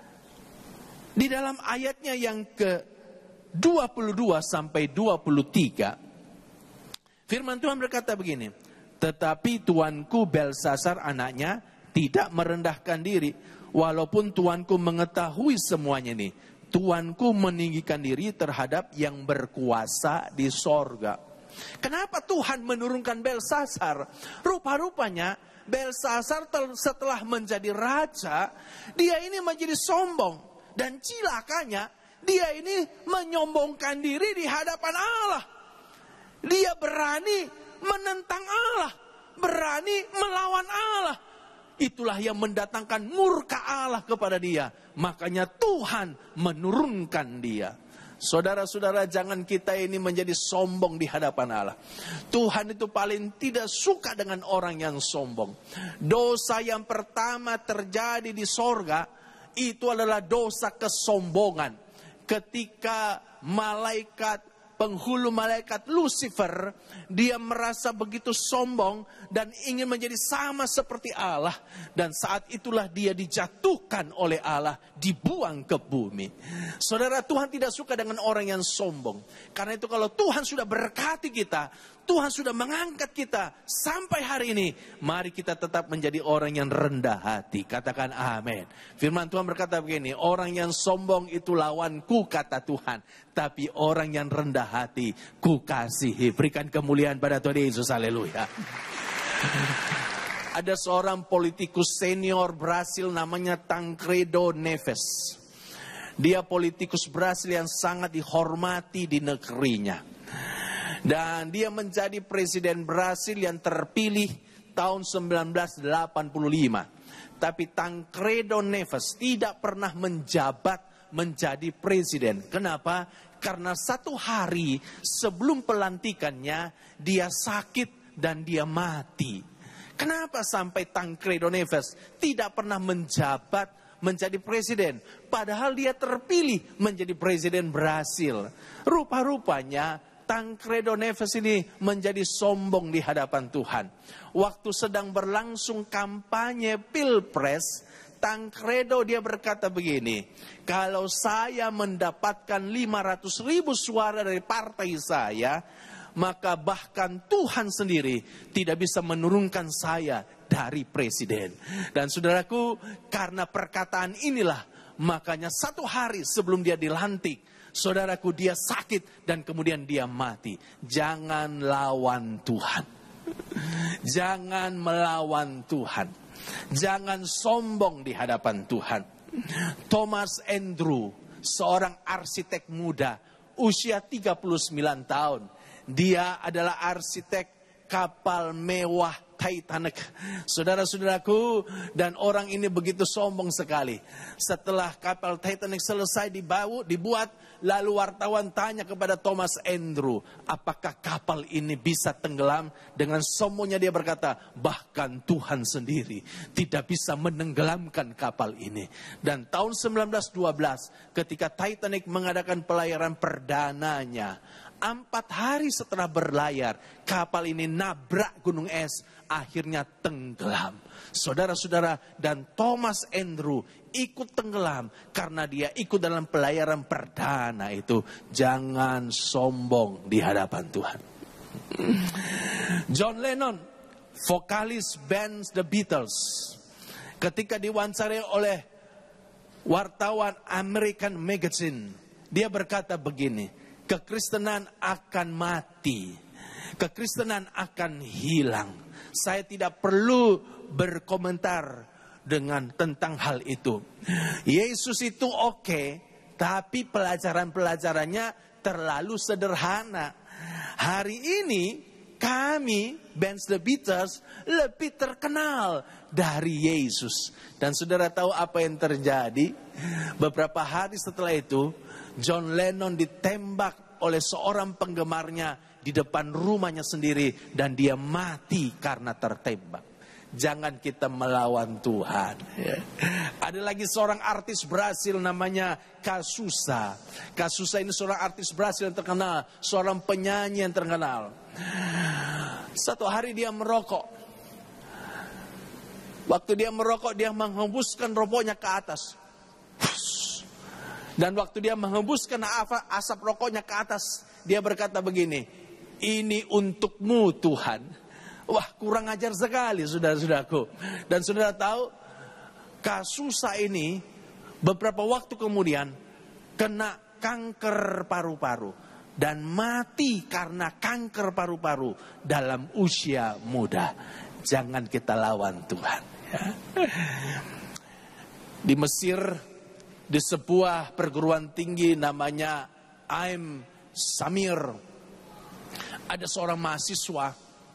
di dalam ayatnya yang ke dua puluh dua sampai dua puluh tiga, firman Tuhan berkata begini, tetapi tuanku Belsasar anaknya tidak merendahkan diri, walaupun tuanku mengetahui semuanya ini. Tuanku meninggikan diri terhadap yang berkuasa di sorga. Kenapa Tuhan menurunkan Belsasar? Rupa-rupanya Belsasar setelah menjadi raja, dia ini menjadi sombong. Dan cilakanya, dia ini menyombongkan diri di hadapan Allah. Dia berani menentang Allah, berani melawan Allah. Itulah yang mendatangkan murka Allah kepada dia. Makanya Tuhan menurunkan dia. Saudara-saudara, jangan kita ini menjadi sombong di hadapan Allah. Tuhan itu paling tidak suka dengan orang yang sombong. Dosa yang pertama terjadi di sorga, itu adalah dosa kesombongan. Ketika malaikat penghulu malaikat Lucifer, dia merasa begitu sombong dan ingin menjadi sama seperti Allah. Dan saat itulah dia dijatuhkan oleh Allah, dibuang ke bumi. Saudara, Tuhan tidak suka dengan orang yang sombong. Karena itu kalau Tuhan sudah berkati kita, Tuhan sudah mengangkat kita sampai hari ini, mari kita tetap menjadi orang yang rendah hati. Katakan amin. Firman Tuhan berkata begini, orang yang sombong itu lawanku, kata Tuhan. Tapi orang yang rendah hati ku kasihi. Berikan kemuliaan pada Tuhan Yesus. Haleluya. Ada seorang politikus senior Brasil namanya Tancredo Neves. Dia politikus Brasil yang sangat dihormati di negerinya. Dan dia menjadi presiden Brasil yang terpilih tahun seribu sembilan ratus delapan puluh lima. Tapi Tancredo Neves tidak pernah menjabat menjadi presiden. Kenapa? Karena satu hari sebelum pelantikannya dia sakit dan dia mati. Kenapa sampai Tancredo Neves tidak pernah menjabat menjadi presiden? Padahal dia terpilih menjadi presiden Brasil. Rupa-rupanya Tancredo Neves ini menjadi sombong di hadapan Tuhan. Waktu sedang berlangsung kampanye Pilpres, Tancredo dia berkata begini, kalau saya mendapatkan lima ratus ribu suara dari partai saya, maka bahkan Tuhan sendiri tidak bisa menurunkan saya dari presiden. Dan saudaraku, karena perkataan inilah, makanya satu hari sebelum dia dilantik, saudaraku, dia sakit dan kemudian dia mati. Jangan lawan Tuhan. Jangan melawan Tuhan. Jangan sombong di hadapan Tuhan. Thomas Andrew, seorang arsitek muda, usia tiga puluh sembilan tahun. Dia adalah arsitek kapal mewah Titanic. Saudara-saudaraku, dan orang ini begitu sombong sekali. Setelah kapal Titanic selesai dibawa, dibuat, lalu wartawan tanya kepada Thomas Andrew, apakah kapal ini bisa tenggelam? Dengan sombongnya dia berkata, bahkan Tuhan sendiri tidak bisa menenggelamkan kapal ini. Dan tahun seribu sembilan ratus dua belas, ketika Titanic mengadakan pelayaran perdananya, empat hari setelah berlayar, kapal ini nabrak gunung es, akhirnya tenggelam. Saudara-saudara, dan Thomas Andrew ikut tenggelam karena dia ikut dalam pelayaran perdana itu. Jangan sombong di hadapan Tuhan. John Lennon, vokalis band The Beatles, ketika diwawancarai oleh wartawan American Magazine, dia berkata begini, kekristenan akan mati, kekristenan akan hilang. Saya tidak perlu berkomentar dengan tentang hal itu. Yesus itu oke, tapi pelajaran-pelajarannya terlalu sederhana. Hari ini kami, band The Beatles, lebih terkenal dari Yesus. Dan saudara tahu apa yang terjadi? Beberapa hari setelah itu, John Lennon ditembak oleh seorang penggemarnya di depan rumahnya sendiri dan dia mati karena tertembak. Jangan kita melawan Tuhan. Ya. Ada lagi seorang artis Brasil namanya Cazuza. Cazuza ini seorang artis Brasil yang terkenal, seorang penyanyi yang terkenal. Satu hari dia merokok. Waktu dia merokok, dia menghembuskan rokoknya ke atas. Dan waktu dia menghembuskan asap rokoknya ke atas, dia berkata begini, ini untukmu Tuhan. Wah, kurang ajar sekali saudara-saudaraku. Dan saudara tahu, Cazuza ini beberapa waktu kemudian kena kanker paru-paru. Dan mati karena kanker paru-paru dalam usia muda. Jangan kita lawan Tuhan. Ya. Di Mesir, di sebuah perguruan tinggi namanya Ain Samir, ada seorang mahasiswa.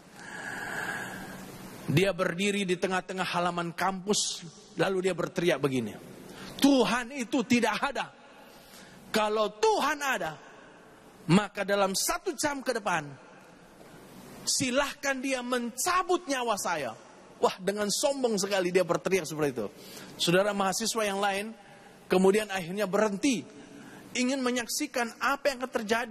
Dia berdiri di tengah-tengah halaman kampus, lalu dia berteriak begini, Tuhan itu tidak ada. Kalau Tuhan ada, maka dalam satu jam ke depan, silahkan dia mencabut nyawa saya. Wah, dengan sombong sekali dia berteriak seperti itu. Saudara, mahasiswa yang lain kemudian akhirnya berhenti, ingin menyaksikan apa yang akan terjadi.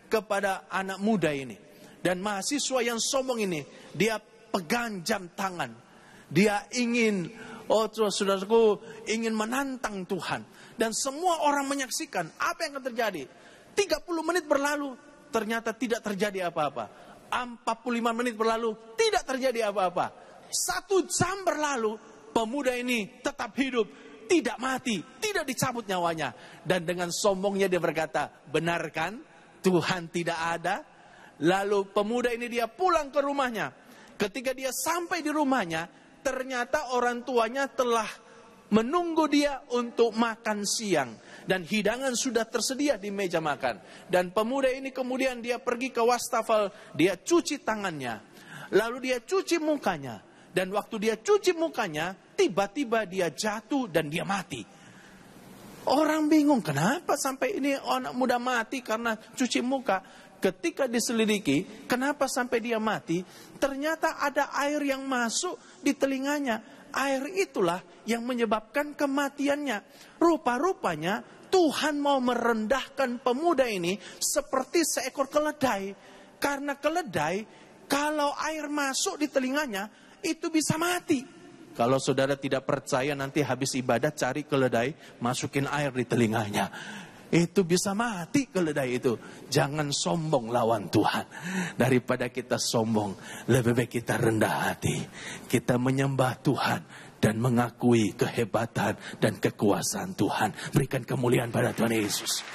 kepada anak muda ini. Dan mahasiswa yang sombong ini, dia pegang jam tangan. Dia ingin, oh saudaraku, ingin menantang Tuhan. Dan semua orang menyaksikan apa yang akan terjadi. tiga puluh menit berlalu, ternyata tidak terjadi apa-apa. empat puluh lima menit berlalu, tidak terjadi apa-apa. Satu jam berlalu, pemuda ini tetap hidup, tidak mati, tidak dicabut nyawanya. Dan dengan sombongnya dia berkata, benar kan Tuhan tidak ada? Lalu pemuda ini dia pulang ke rumahnya. Ketika dia sampai di rumahnya, ternyata orang tuanya telah menunggu dia untuk makan siang. Dan hidangan sudah tersedia di meja makan. Dan pemuda ini kemudian dia pergi ke wastafel, dia cuci tangannya. Lalu dia cuci mukanya. Dan waktu dia cuci mukanya, tiba-tiba dia jatuh dan dia mati. Orang bingung, kenapa sampai ini anak muda mati karena cuci muka? Ketika diselidiki, kenapa sampai dia mati? Ternyata ada air yang masuk di telinganya. Air itulah yang menyebabkan kematiannya. Rupa-rupanya Tuhan mau merendahkan pemuda ini seperti seekor keledai. Karena keledai, kalau air masuk di telinganya, itu bisa mati. Kalau saudara tidak percaya, nanti habis ibadah cari keledai, masukin air di telinganya. Itu bisa mati keledai itu. Jangan sombong lawan Tuhan. Daripada kita sombong, lebih baik kita rendah hati. Kita menyembah Tuhan dan mengakui kehebatan dan kekuasaan Tuhan. Berikan kemuliaan pada Tuhan Yesus.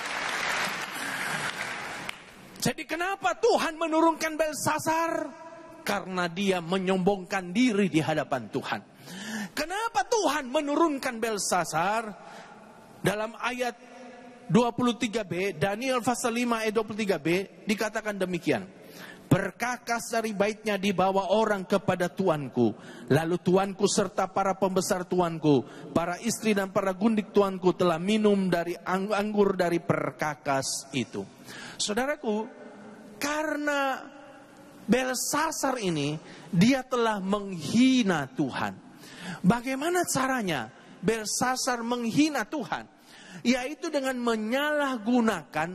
Jadi kenapa Tuhan menurunkan Belsasar? Karena dia menyombongkan diri di hadapan Tuhan. Kenapa Tuhan menurunkan Belsasar? Dalam ayat dua puluh tiga b, Daniel pasal lima ayat dua puluh tiga b, dikatakan demikian. Perkakas dari baitnya dibawa orang kepada tuanku. Lalu tuanku serta para pembesar tuanku, para istri dan para gundik tuanku telah minum dari anggur dari perkakas itu. Saudaraku, karena Belsasar ini, dia telah menghina Tuhan. Bagaimana caranya Belsasar menghina Tuhan? Yaitu dengan menyalahgunakan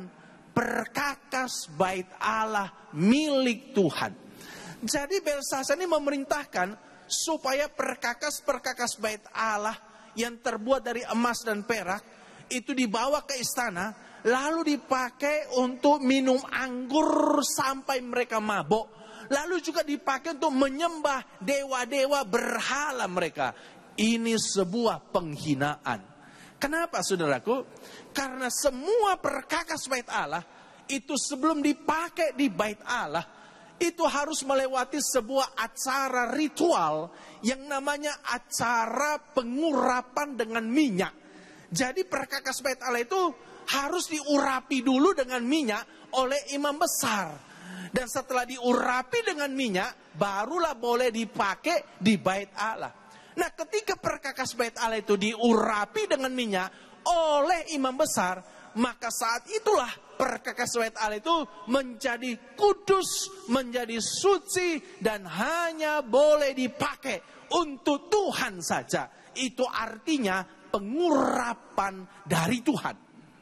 perkakas bait Allah milik Tuhan. Jadi Belsasar ini memerintahkan supaya perkakas-perkakas bait Allah yang terbuat dari emas dan perak itu dibawa ke istana, lalu dipakai untuk minum anggur sampai mereka mabuk, lalu juga dipakai untuk menyembah dewa-dewa berhala mereka. Ini sebuah penghinaan. Kenapa saudaraku? Karena semua perkakas bait Allah itu sebelum dipakai di bait Allah, itu harus melewati sebuah acara ritual yang namanya acara pengurapan dengan minyak. Jadi perkakas bait Allah itu harus diurapi dulu dengan minyak oleh imam besar. Dan setelah diurapi dengan minyak, barulah boleh dipakai di bait Allah. Nah, ketika perkakas bait Allah itu diurapi dengan minyak oleh imam besar, maka saat itulah perkakas bait Allah itu menjadi kudus, menjadi suci, dan hanya boleh dipakai untuk Tuhan saja. Itu artinya pengurapan dari Tuhan.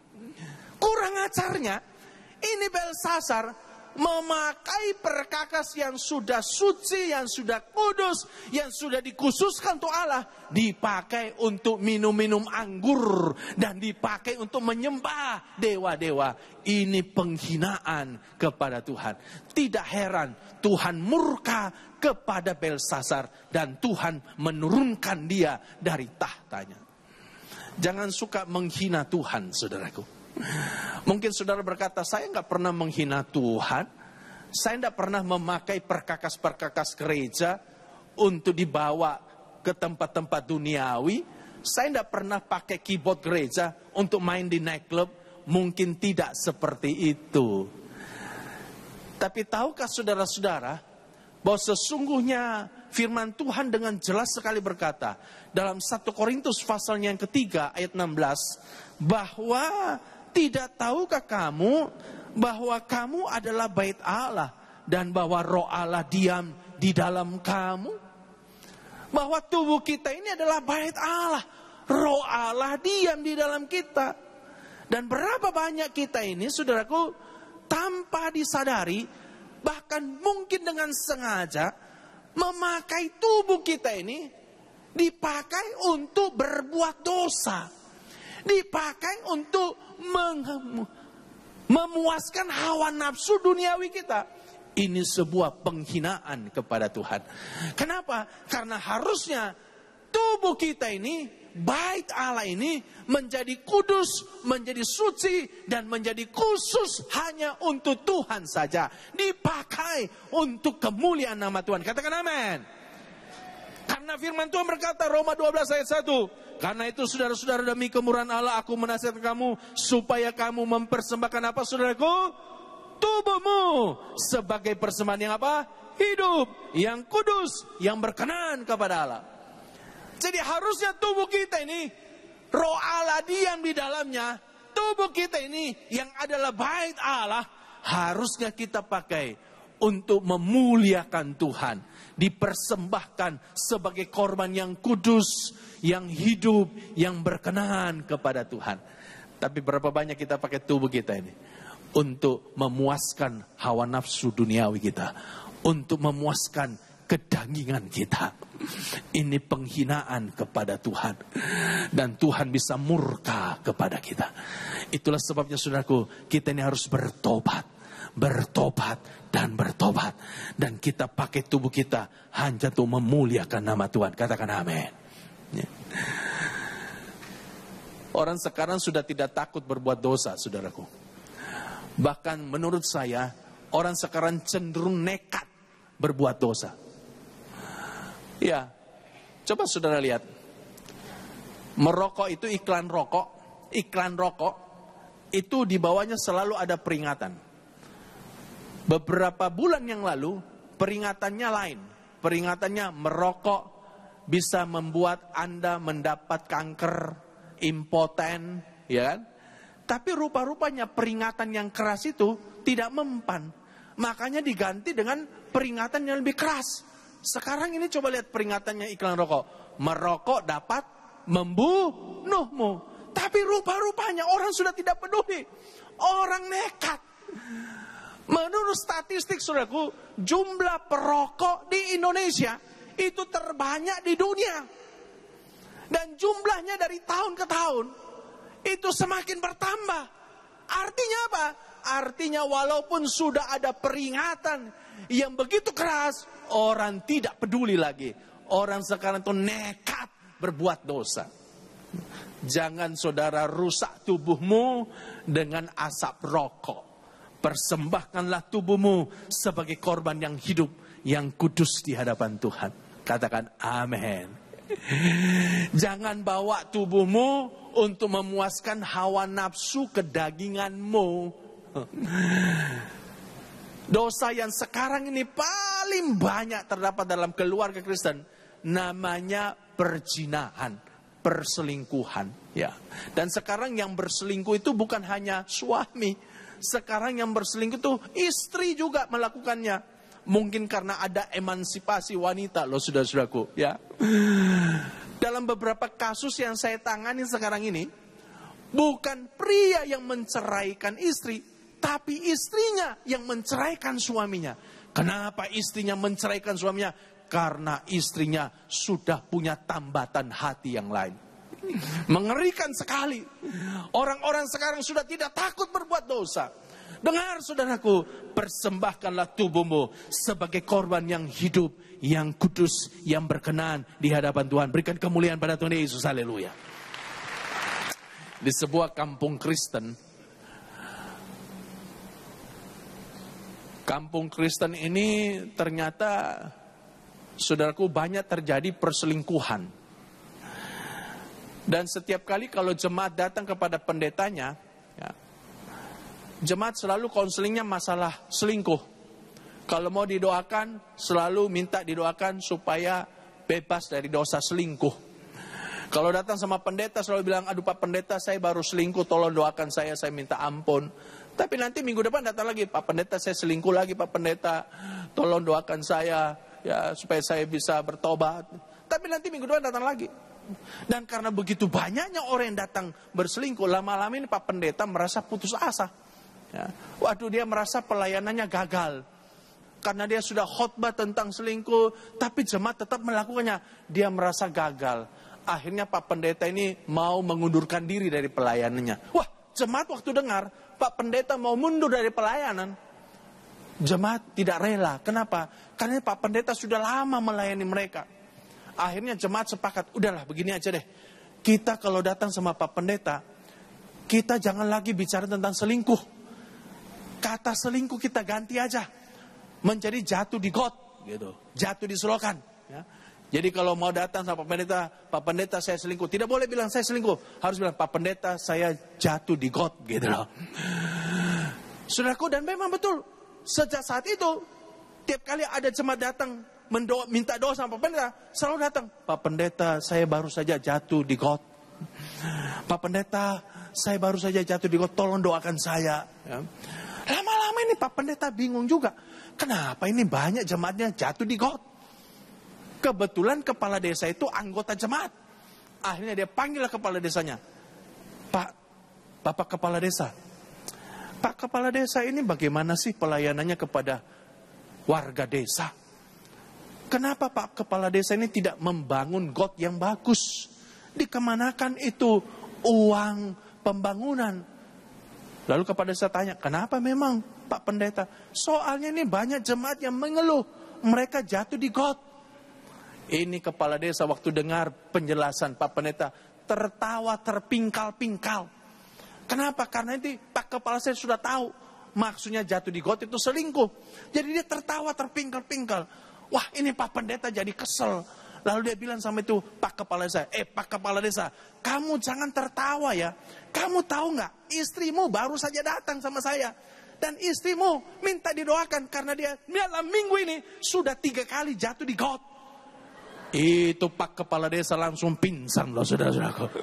Kurang ajarnya, ini Belsasar memakai perkakas yang sudah suci, yang sudah kudus, yang sudah dikhususkan untuk Allah, dipakai untuk minum-minum anggur dan dipakai untuk menyembah dewa-dewa. Ini penghinaan kepada Tuhan. Tidak heran Tuhan murka kepada Belsasar dan Tuhan menurunkan dia dari tahtanya. Jangan suka menghina Tuhan, saudaraku. Mungkin saudara berkata, saya nggak pernah menghina Tuhan, saya nggak pernah memakai perkakas-perkakas gereja untuk dibawa ke tempat-tempat duniawi, saya nggak pernah pakai keyboard gereja untuk main di nightclub. Mungkin tidak seperti itu. Tapi tahukah saudara-saudara bahwa sesungguhnya firman Tuhan dengan jelas sekali berkata dalam satu Korintus pasalnya yang ketiga ayat enam belas, bahwa tidak tahukah kamu bahwa kamu adalah bait Allah dan bahwa roh Allah diam di dalam kamu? Bahwa tubuh kita ini adalah bait Allah, roh Allah diam di dalam kita. Dan berapa banyak kita ini, saudaraku, tanpa disadari, bahkan mungkin dengan sengaja, memakai tubuh kita ini dipakai untuk berbuat dosa. Dipakai untuk meng- memuaskan hawa nafsu duniawi kita. Ini sebuah penghinaan kepada Tuhan. Kenapa? Karena harusnya tubuh kita ini, bait Allah ini menjadi kudus, menjadi suci, dan menjadi khusus hanya untuk Tuhan saja. Dipakai untuk kemuliaan nama Tuhan. Katakan amin. Karena firman Tuhan berkata, Roma dua belas ayat satu. Karena itu saudara-saudara, demi kemurahan Allah aku menasihatkan kamu supaya kamu mempersembahkan apa, saudaraku? Tubuhmu sebagai persembahan yang apa? Hidup, yang kudus, yang berkenan kepada Allah. Jadi harusnya tubuh kita ini, roh Allah diam di dalamnya. Tubuh kita ini yang adalah bait Allah, harusnya kita pakai untuk memuliakan Tuhan. Dipersembahkan sebagai korban yang kudus, yang hidup, yang berkenan kepada Tuhan. Tapi berapa banyak kita pakai tubuh kita ini untuk memuaskan hawa nafsu duniawi kita, untuk memuaskan kedagingan kita. Ini penghinaan kepada Tuhan, dan Tuhan bisa murka kepada kita. Itulah sebabnya saudaraku, kita ini harus bertobat, bertobat dan bertobat, dan kita pakai tubuh kita hanya untuk memuliakan nama Tuhan. Katakan amin. Orang sekarang sudah tidak takut berbuat dosa, saudaraku. Bahkan menurut saya, orang sekarang cenderung nekat berbuat dosa. Ya, coba saudara lihat. Merokok itu iklan rokok, iklan rokok itu di bawahnya selalu ada peringatan. Beberapa bulan yang lalu peringatannya lain. Peringatannya merokok bisa membuat Anda mendapat kanker, impoten, ya kan? Tapi rupa-rupanya peringatan yang keras itu tidak mempan. Makanya diganti dengan peringatan yang lebih keras. Sekarang ini coba lihat peringatannya iklan rokok. Merokok dapat membunuhmu. Tapi rupa-rupanya orang sudah tidak peduli. Orang nekat. Menurut statistik saudaraku, jumlah perokok di Indonesia itu terbanyak di dunia. Dan jumlahnya dari tahun ke tahun itu semakin bertambah. Artinya apa? Artinya walaupun sudah ada peringatan yang begitu keras, orang tidak peduli lagi. Orang sekarang itu nekat berbuat dosa. Jangan saudara rusak tubuhmu dengan asap rokok. Persembahkanlah tubuhmu sebagai korban yang hidup, yang kudus di hadapan Tuhan. Katakan amin. Jangan bawa tubuhmu untuk memuaskan hawa nafsu kedaginganmu. Dosa yang sekarang ini paling banyak terdapat dalam keluarga Kristen, namanya perzinahan, perselingkuhan, ya. Dan sekarang yang berselingkuh itu bukan hanya suami, sekarang yang berselingkuh itu istri juga melakukannya. Mungkin karena ada emansipasi wanita, loh saudara-saudaraku, ya. Dalam beberapa kasus yang saya tangani sekarang ini, bukan pria yang menceraikan istri, tapi istrinya yang menceraikan suaminya. Kenapa istrinya menceraikan suaminya? Karena istrinya sudah punya tambatan hati yang lain. Mengerikan sekali. Orang-orang sekarang sudah tidak takut berbuat dosa. Dengar saudaraku, persembahkanlah tubuhmu sebagai korban yang hidup, yang kudus, yang berkenan di hadapan Tuhan. Berikan kemuliaan pada Tuhan Yesus, haleluya. Di sebuah kampung Kristen, kampung Kristen ini ternyata, saudaraku, banyak terjadi perselingkuhan. Dan setiap kali kalau jemaat datang kepada pendetanya, ya, jemaat selalu konselingnya masalah selingkuh. Kalau mau didoakan, selalu minta didoakan supaya bebas dari dosa selingkuh. Kalau datang sama pendeta, selalu bilang, aduh Pak Pendeta, saya baru selingkuh, tolong doakan saya, saya minta ampun. Tapi nanti minggu depan datang lagi, Pak Pendeta, saya selingkuh lagi, Pak Pendeta, tolong doakan saya, ya supaya saya bisa bertobat. Tapi nanti minggu depan datang lagi. Dan karena begitu banyaknya orang yang datang berselingkuh, lama-lama ini Pak Pendeta merasa putus asa. Ya. Waduh, dia merasa pelayanannya gagal. Karena dia sudah khotbah tentang selingkuh, tapi jemaat tetap melakukannya. Dia merasa gagal. Akhirnya Pak Pendeta ini mau mengundurkan diri dari pelayanannya. Wah, jemaat waktu dengar Pak Pendeta mau mundur dari pelayanan, jemaat tidak rela. Kenapa? Karena Pak Pendeta sudah lama melayani mereka. Akhirnya jemaat sepakat, udahlah begini aja deh. Kita kalau datang sama Pak Pendeta, kita jangan lagi bicara tentang selingkuh. Kata selingkuh kita ganti aja menjadi jatuh di got, gitu. Jatuh di selokan. Ya. Jadi kalau mau datang sama Pak Pendeta, Pak Pendeta saya selingkuh, tidak boleh bilang saya selingkuh, harus bilang Pak Pendeta saya jatuh di got, gitu loh. Saudaraku, dan memang betul, sejak saat itu tiap kali ada jemaat datang mendoa, minta doa sama Pak Pendeta, selalu datang, Pak Pendeta saya baru saja jatuh di got. Pak Pendeta saya baru saja jatuh di got, tolong doakan saya. Ya. Lama-lama ini Pak Pendeta bingung juga, kenapa ini banyak jemaatnya jatuh di got. Kebetulan kepala desa itu anggota jemaat. Akhirnya dia panggil kepala desanya. Pak, Bapak kepala desa. Pak kepala desa ini bagaimana sih pelayanannya kepada warga desa? Kenapa Pak kepala desa ini tidak membangun got yang bagus? Dikemanakan itu uang pembangunan? Lalu kepala desa tanya, kenapa memang Pak Pendeta? Soalnya ini banyak jemaat yang mengeluh, mereka jatuh di got. Ini kepala desa waktu dengar penjelasan Pak Pendeta tertawa terpingkal-pingkal. Kenapa? Karena ini Pak kepala saya sudah tahu maksudnya jatuh di got itu selingkuh. Jadi dia tertawa terpingkal-pingkal. Wah, ini Pak Pendeta jadi kesel. Lalu dia bilang sama itu Pak kepala desa, eh Pak kepala desa, kamu jangan tertawa ya. Kamu tahu nggak? Istrimu baru saja datang sama saya. Dan istrimu minta didoakan karena dia dalam minggu ini sudah tiga kali jatuh di got. Itu Pak kepala desa langsung pingsan loh, saudara-saudaraku.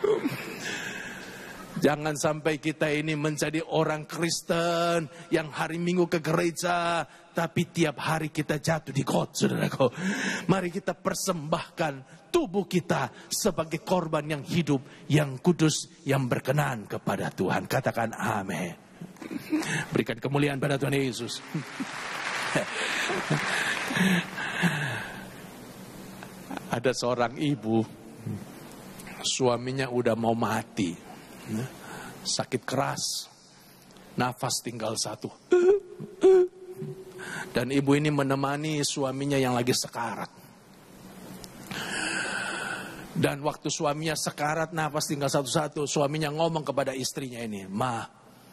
Jangan sampai kita ini menjadi orang Kristen yang hari Minggu ke gereja, tapi tiap hari kita jatuh di got, saudaraku. Mari kita persembahkan tubuh kita sebagai korban yang hidup, yang kudus, yang berkenan kepada Tuhan. Katakan amin. Berikan kemuliaan pada Tuhan Yesus. Ada seorang ibu, suaminya udah mau mati, sakit keras, nafas tinggal satu. Dan ibu ini menemani suaminya yang lagi sekarat. Dan waktu suaminya sekarat, nafas tinggal satu-satu, suaminya ngomong kepada istrinya ini, Ma,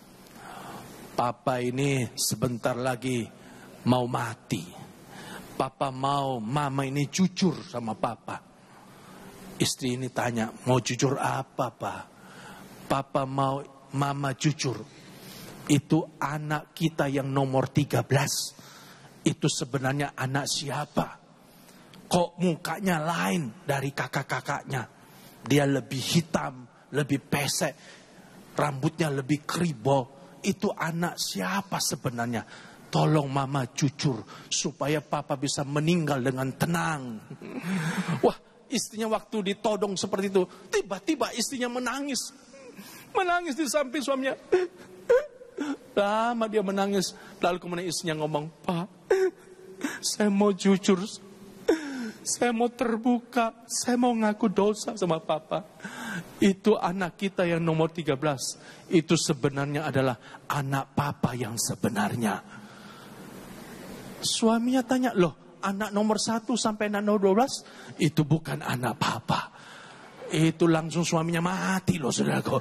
papa ini sebentar lagi mau mati. Papa mau mama ini jujur sama papa. Istri ini tanya, mau jujur apa Pak? Papa mau mama jujur. Itu anak kita yang nomor tiga belas. Itu sebenarnya anak siapa? Kok mukanya lain dari kakak-kakaknya? Dia lebih hitam, lebih pesek, rambutnya lebih kribo. Itu anak siapa sebenarnya? Tolong mama jujur supaya papa bisa meninggal dengan tenang. Wah, istrinya waktu ditodong seperti itu, tiba-tiba istrinya menangis. Menangis di samping suaminya. Lama dia menangis. Lalu kemudian istrinya ngomong, Pak, saya mau jujur. Saya mau terbuka. Saya mau ngaku dosa sama papa. Itu anak kita yang nomor tiga belas. Itu sebenarnya adalah anak papa yang sebenarnya. Suaminya tanya, loh anak nomor satu sampai anak nomor dua belas itu bukan anak papa. Itu langsung suaminya mati loh, saudaraku.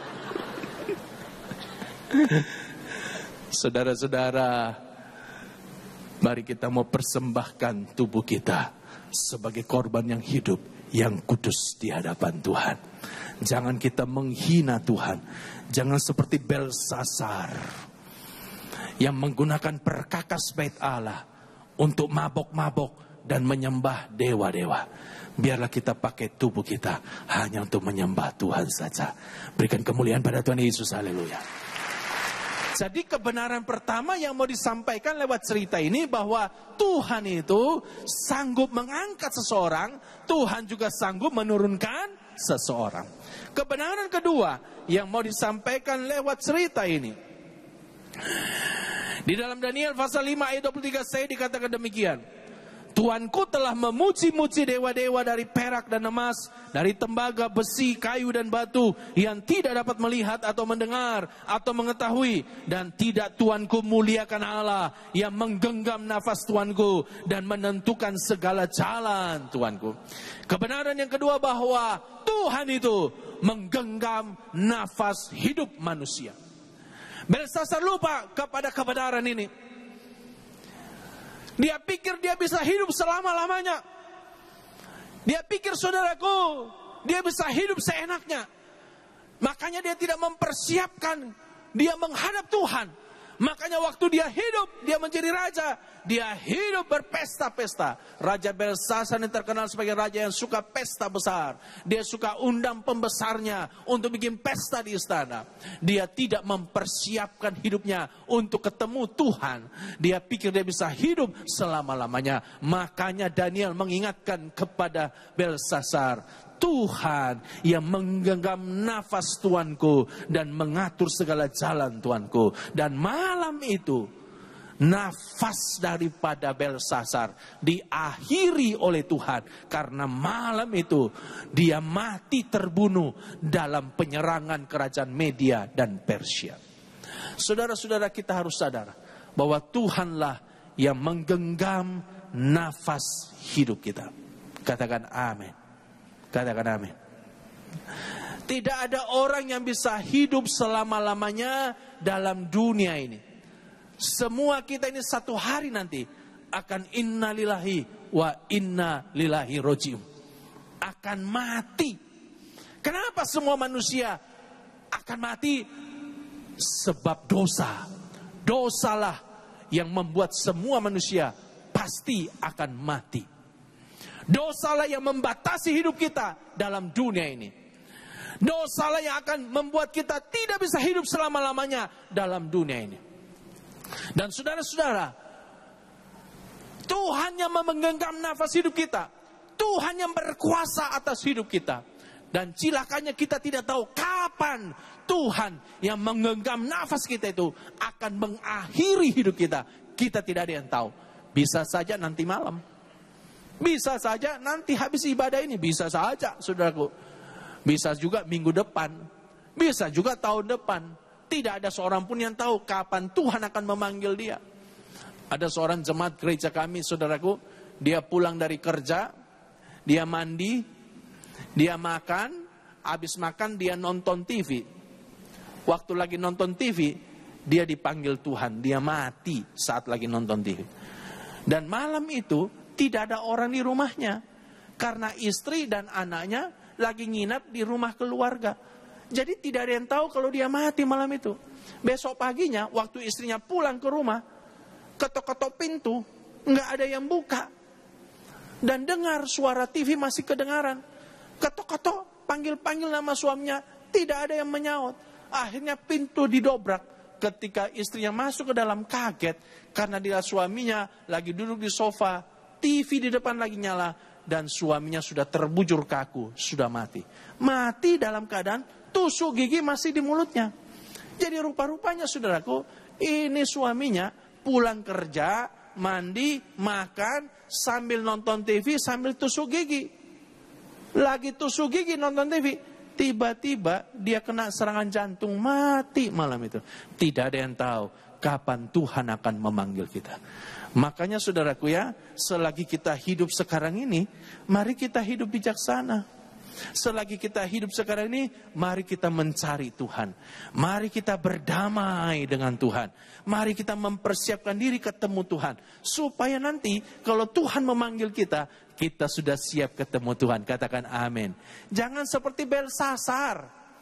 Saudara-saudara, mari kita mau persembahkan tubuh kita sebagai korban yang hidup, yang kudus di hadapan Tuhan. Jangan kita menghina Tuhan. Jangan seperti Belsasar yang menggunakan perkakas bait Allah untuk mabok-mabok dan menyembah dewa-dewa. Biarlah kita pakai tubuh kita hanya untuk menyembah Tuhan saja. Berikan kemuliaan pada Tuhan Yesus, haleluya. Jadi kebenaran pertama yang mau disampaikan lewat cerita ini bahwa Tuhan itu sanggup mengangkat seseorang, Tuhan juga sanggup menurunkan seseorang. Kebenaran kedua yang mau disampaikan lewat cerita ini, Di dalam Daniel pasal lima ayat dua puluh tiga c dikatakan demikian. Tuanku telah memuji-muji dewa-dewa dari perak dan emas, dari tembaga, besi, kayu dan batu, yang tidak dapat melihat atau mendengar atau mengetahui. Dan tidak Tuanku muliakan Allah yang menggenggam nafas Tuanku dan menentukan segala jalan Tuanku. Kebenaran yang kedua bahwa Tuhan itu menggenggam nafas hidup manusia. Belsasar lupa kepada kebenaran ini. Dia pikir dia bisa hidup selama-lamanya. Dia pikir, saudaraku, dia bisa hidup seenaknya. Makanya dia tidak mempersiapkan dia menghadap Tuhan. Makanya waktu dia hidup, dia menjadi raja, dia hidup berpesta-pesta. Raja Belsasar ini terkenal sebagai raja yang suka pesta besar. Dia suka undang pembesarnya untuk bikin pesta di istana. Dia tidak mempersiapkan hidupnya untuk ketemu Tuhan. Dia pikir dia bisa hidup selama-lamanya. Makanya Daniel mengingatkan kepada Belsasar, Tuhan yang menggenggam nafas Tuanku dan mengatur segala jalan Tuanku. Dan malam itu nafas daripada Belsasar diakhiri oleh Tuhan, karena malam itu dia mati terbunuh dalam penyerangan kerajaan Media dan Persia. Saudara-saudara, kita harus sadar bahwa Tuhanlah yang menggenggam nafas hidup kita. Katakan amin. Katakan amin. Tidak ada orang yang bisa hidup selama-lamanya dalam dunia ini. Semua kita ini satu hari nanti akan inna lillahi wa inna ilaihi raji'un. Akan mati. Kenapa semua manusia akan mati? Sebab dosa. Dosalah yang membuat semua manusia pasti akan mati. Dosalah yang membatasi hidup kita dalam dunia ini. Dosalah yang akan membuat kita tidak bisa hidup selama-lamanya dalam dunia ini. Dan saudara-saudara, Tuhan yang menggenggam nafas hidup kita, Tuhan yang berkuasa atas hidup kita. Dan cilakanya kita tidak tahu kapan Tuhan yang menggenggam nafas kita itu akan mengakhiri hidup kita. Kita tidak ada yang tahu. Bisa saja nanti malam. Bisa saja nanti habis ibadah ini. Bisa saja, saudaraku. Bisa juga minggu depan. Bisa juga tahun depan. Tidak ada seorang pun yang tahu kapan Tuhan akan memanggil dia. Ada seorang jemaat gereja kami, saudaraku. Dia pulang dari kerja. Dia mandi. Dia makan. Habis makan dia nonton T V. Waktu lagi nonton T V, dia dipanggil Tuhan. Dia mati saat lagi nonton T V. Dan malam itu tidak ada orang di rumahnya. Karena istri dan anaknya lagi nginap di rumah keluarga. Jadi tidak ada yang tahu kalau dia mati malam itu. Besok paginya waktu istrinya pulang ke rumah, ketok-ketok pintu, nggak ada yang buka. Dan dengar suara T V masih kedengaran. Ketok-ketok, panggil-panggil nama suaminya, tidak ada yang menyaut. Akhirnya pintu didobrak. Ketika istrinya masuk ke dalam, kaget karena dia suaminya lagi duduk di sofa, T V di depan lagi nyala, dan suaminya sudah terbujur kaku, sudah mati. Mati dalam keadaan tusuk gigi masih di mulutnya. Jadi rupa-rupanya, saudaraku, ini suaminya pulang kerja, mandi, makan, sambil nonton T V, sambil tusuk gigi. Lagi tusuk gigi nonton T V, tiba-tiba dia kena serangan jantung, mati malam itu. Tidak ada yang tahu kapan Tuhan akan memanggil kita. Makanya saudaraku ya, selagi kita hidup sekarang ini, mari kita hidup bijaksana. Selagi kita hidup sekarang ini, mari kita mencari Tuhan. Mari kita berdamai dengan Tuhan. Mari kita mempersiapkan diri ketemu Tuhan. Supaya nanti kalau Tuhan memanggil kita, kita sudah siap ketemu Tuhan. Katakan amin. Jangan seperti Belsasar.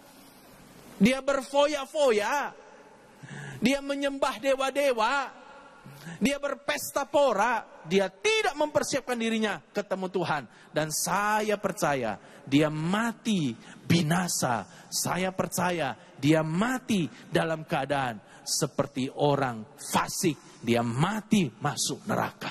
Dia berfoya-foya. Dia menyembah dewa-dewa. Dia berpesta pora. Dia tidak mempersiapkan dirinya ketemu Tuhan. Dan saya percaya dia mati binasa. Saya percaya dia mati dalam keadaan seperti orang fasik. Dia mati masuk neraka.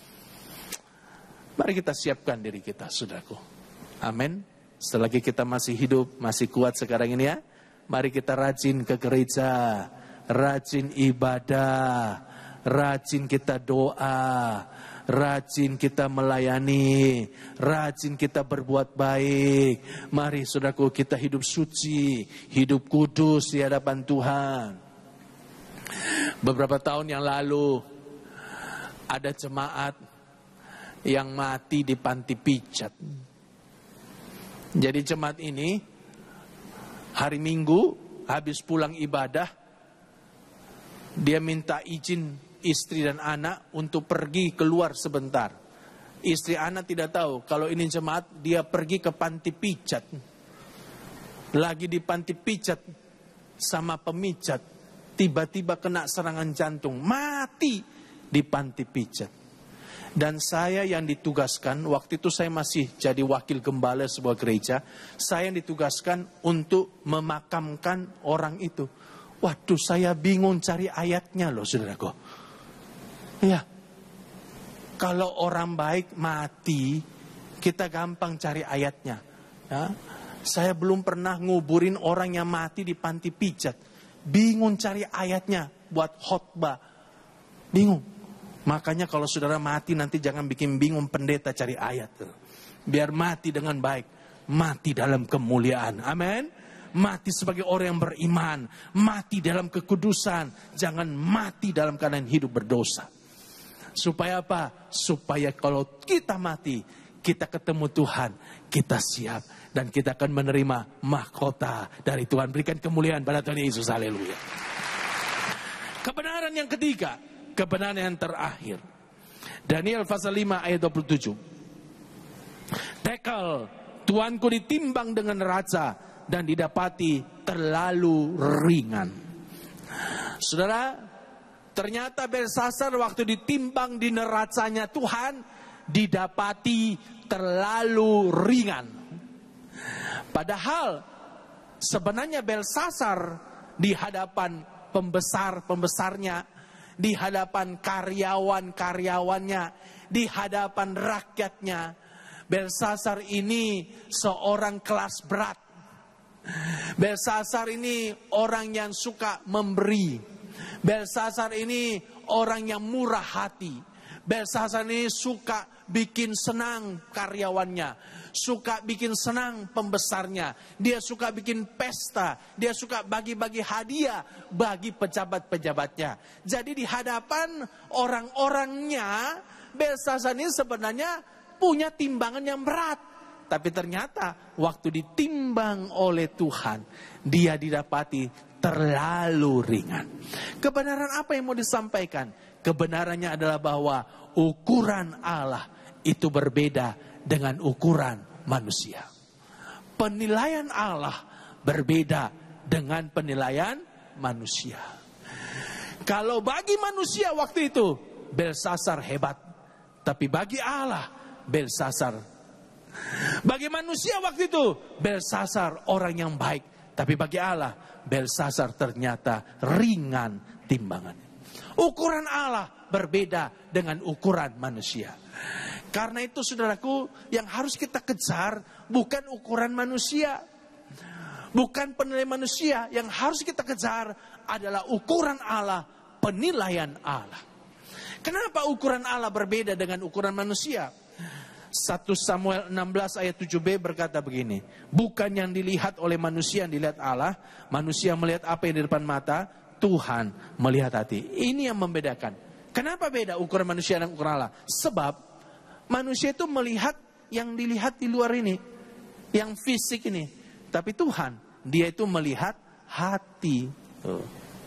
Mari kita siapkan diri kita, saudaraku. Amin. Selagi kita masih hidup, masih kuat sekarang ini ya. Mari kita rajin ke gereja. rajin ibadah, rajin kita doa, rajin kita melayani, rajin kita berbuat baik. Mari saudaraku, kita hidup suci, hidup kudus di hadapan Tuhan. Beberapa tahun yang lalu ada jemaat yang mati di panti pijat. Jadi jemaat ini hari Minggu habis pulang ibadah, dia minta izin istri dan anak untuk pergi keluar sebentar. Istri anak tidak tahu kalau ini jemaat, dia pergi ke panti pijat. Lagi di panti pijat sama pemijat, tiba-tiba kena serangan jantung, mati di panti pijat. Dan saya yang ditugaskan, waktu itu saya masih jadi wakil gembala sebuah gereja, saya yang ditugaskan untuk memakamkan orang itu. Waduh, saya bingung cari ayatnya loh saudaraku. Ya, kalau orang baik mati, kita gampang cari ayatnya. Ya, saya belum pernah nguburin orang yang mati di panti pijat. Bingung cari ayatnya buat khotbah. Bingung. Makanya kalau saudara mati nanti jangan bikin bingung pendeta cari ayat. Biar mati dengan baik. Mati dalam kemuliaan. Amin. Mati sebagai orang yang beriman. Mati dalam kekudusan. Jangan mati dalam keadaan hidup berdosa. Supaya apa? Supaya kalau kita mati, kita ketemu Tuhan, kita siap. Dan kita akan menerima mahkota dari Tuhan. Berikan kemuliaan pada Tuhan Yesus. Haleluya. Kebenaran yang ketiga. Kebenaran yang terakhir. Daniel pasal lima ayat dua puluh tujuh. Tekel, Tuanku ditimbang dengan raja dan didapati terlalu ringan. Saudara, ternyata Belsasar waktu ditimbang di neracanya Tuhan, didapati terlalu ringan. Padahal sebenarnya Belsasar di hadapan pembesar-pembesarnya, di hadapan karyawan-karyawannya, di hadapan rakyatnya, Belsasar ini seorang kelas berat. Belsasar ini orang yang suka memberi. Belsasar ini orang yang murah hati. Belsasar ini suka bikin senang karyawannya, suka bikin senang pembesarnya. Dia suka bikin pesta, dia suka bagi-bagi hadiah bagi pejabat-pejabatnya. Jadi di hadapan orang-orangnya, Belsasar ini sebenarnya punya timbangan yang berat. Tapi ternyata waktu ditimbang oleh Tuhan, dia didapati terlalu ringan. Kebenaran apa yang mau disampaikan? Kebenarannya adalah bahwa ukuran Allah itu berbeda dengan ukuran manusia. Penilaian Allah berbeda dengan penilaian manusia. Kalau bagi manusia waktu itu Belsasar hebat, tapi bagi Allah Belsasar, bagi manusia waktu itu Belsasar orang yang baik, tapi bagi Allah Belsasar ternyata ringan timbangannya. Ukuran Allah berbeda dengan ukuran manusia. Karena itu saudaraku, yang harus kita kejar bukan ukuran manusia, bukan penilaian manusia. Yang harus kita kejar adalah ukuran Allah, penilaian Allah. Kenapa ukuran Allah berbeda dengan ukuran manusia? satu Samuel enam belas ayat tujuh b berkata begini. Bukan yang dilihat oleh manusia yang dilihat Allah. Manusia melihat apa yang di depan mata, Tuhan melihat hati. Ini yang membedakan. Kenapa beda ukuran manusia dan ukuran Allah? Sebab manusia itu melihat yang dilihat di luar ini, yang fisik ini. Tapi Tuhan, dia itu melihat hati. Oh.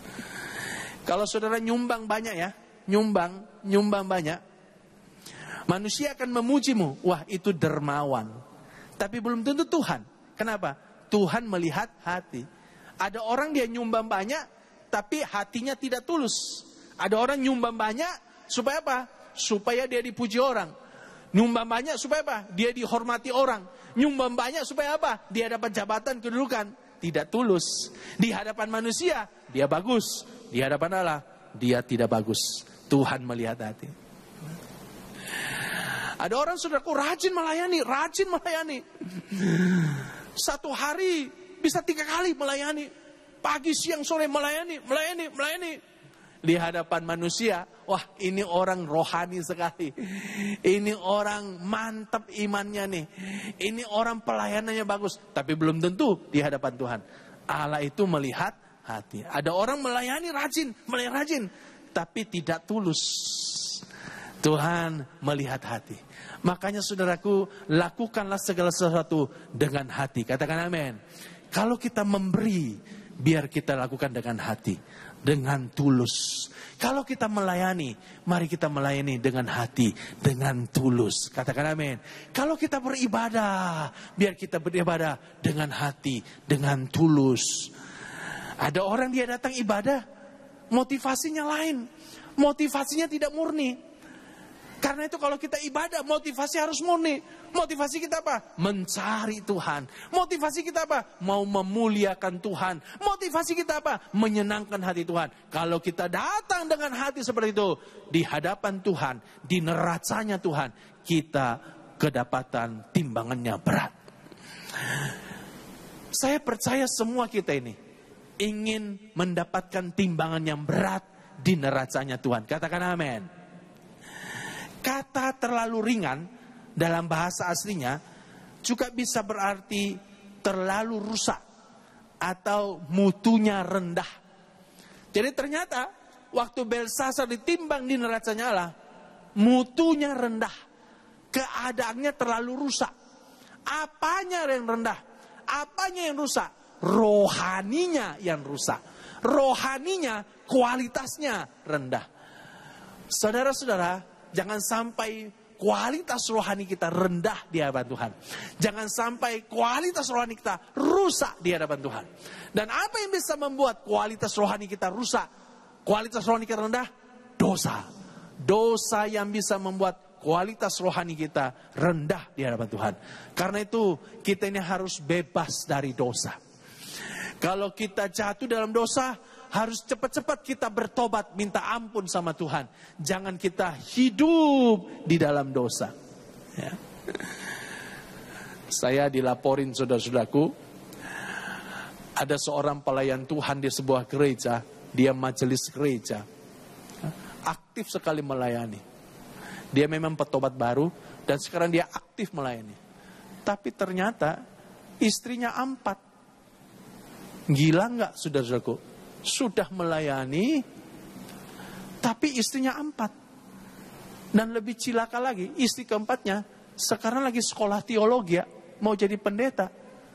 Kalau saudara nyumbang banyak ya, nyumbang, nyumbang banyak, manusia akan memujimu. Wah, itu dermawan. Tapi belum tentu Tuhan. Kenapa? Tuhan melihat hati. Ada orang dia nyumbang banyak, tapi hatinya tidak tulus. Ada orang nyumbang banyak, supaya apa? Supaya dia dipuji orang. Nyumbang banyak supaya apa? Dia dihormati orang. Nyumbang banyak supaya apa? Dia dapat jabatan, kedudukan. Tidak tulus. Di hadapan manusia, dia bagus. Di hadapan Allah, dia tidak bagus. Tuhan melihat hati. Ada orang saudaraku rajin melayani, rajin melayani. Satu hari bisa tiga kali melayani. pagi, siang, sore melayani, melayani, melayani. Di hadapan manusia, wah ini orang rohani sekali. Ini orang mantap imannya nih. Ini orang pelayanannya bagus. Tapi belum tentu di hadapan Tuhan. Allah itu melihat hati. Ada orang melayani rajin, melayani rajin. Tapi tidak tulus. Tuhan melihat hati. Makanya saudaraku, lakukanlah segala sesuatu dengan hati. Katakan amin. Kalau kita memberi, biar kita lakukan dengan hati, dengan tulus. Kalau kita melayani, mari kita melayani dengan hati, dengan tulus. Katakan amin. Kalau kita beribadah, biar kita beribadah dengan hati, dengan tulus. Ada orang dia datang ibadah, motivasinya lain. Motivasinya tidak murni. Karena itu kalau kita ibadah, motivasi harus murni. Motivasi kita apa? Mencari Tuhan. Motivasi kita apa? Mau memuliakan Tuhan. Motivasi kita apa? Menyenangkan hati Tuhan. Kalau kita datang dengan hati seperti itu, di hadapan Tuhan, di neracanya Tuhan, kita kedapatan timbangannya berat. Saya percaya semua kita ini ingin mendapatkan timbangan yang berat di neracanya Tuhan. Katakan amin. Kata terlalu ringan dalam bahasa aslinya juga bisa berarti terlalu rusak atau mutunya rendah. Jadi ternyata waktu Belsasar ditimbang di neracanya Allah, mutunya rendah, keadaannya terlalu rusak. Apanya yang rendah? Apanya yang rusak? Rohaninya yang rusak. Rohaninya, kualitasnya rendah. Saudara-saudara, jangan sampai kualitas rohani kita rendah di hadapan Tuhan. Jangan sampai kualitas rohani kita rusak di hadapan Tuhan. Dan apa yang bisa membuat kualitas rohani kita rusak, kualitas rohani kita rendah? Dosa. Dosa yang bisa membuat kualitas rohani kita rendah di hadapan Tuhan. Karena itu kita ini harus bebas dari dosa. Kalau kita jatuh dalam dosa, harus cepat-cepat kita bertobat, minta ampun sama Tuhan. Jangan kita hidup di dalam dosa. Ya. Saya dilaporin saudara-saudaraku, ada seorang pelayan Tuhan di sebuah gereja, dia majelis gereja, aktif sekali melayani. Dia memang petobat baru dan sekarang dia aktif melayani. Tapi ternyata istrinya empat. Gila nggak saudara-saudaraku? Sudah melayani, tapi istrinya empat. Dan lebih cilaka lagi, istri keempatnya sekarang lagi sekolah teologi, ya, mau jadi pendeta.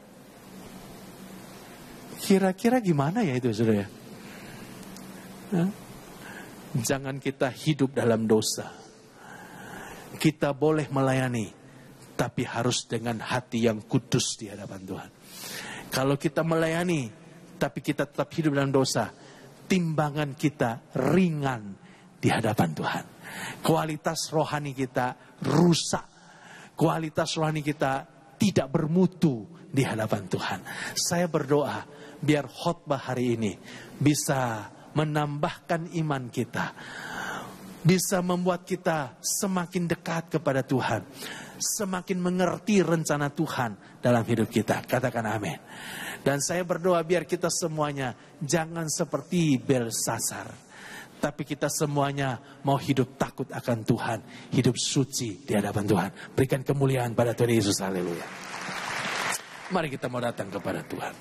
Kira-kira gimana ya itu saudara? Nah, jangan kita hidup dalam dosa. Kita boleh melayani, tapi harus dengan hati yang kudus di hadapan Tuhan. Kalau kita melayani, tapi kita tetap hidup dalam dosa, timbangan kita ringan di hadapan Tuhan. Kualitas rohani kita rusak. Kualitas rohani kita tidak bermutu di hadapan Tuhan. Saya berdoa, biar khotbah hari ini bisa menambahkan iman kita. Bisa membuat kita semakin dekat kepada Tuhan. Semakin mengerti rencana Tuhan dalam hidup kita. Katakan amin. Dan saya berdoa biar kita semuanya jangan seperti Belsasar. Tapi kita semuanya mau hidup takut akan Tuhan. Hidup suci di hadapan Tuhan. Berikan kemuliaan pada Tuhan Yesus. Haleluya. Mari kita mau datang kepada Tuhan.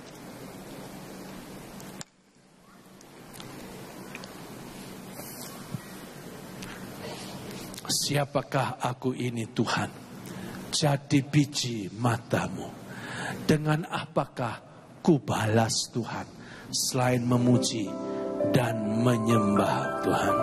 Siapakah aku ini Tuhan? Jadi biji matamu. Dengan apakah ku balas Tuhan selain memuji dan menyembah Tuhan?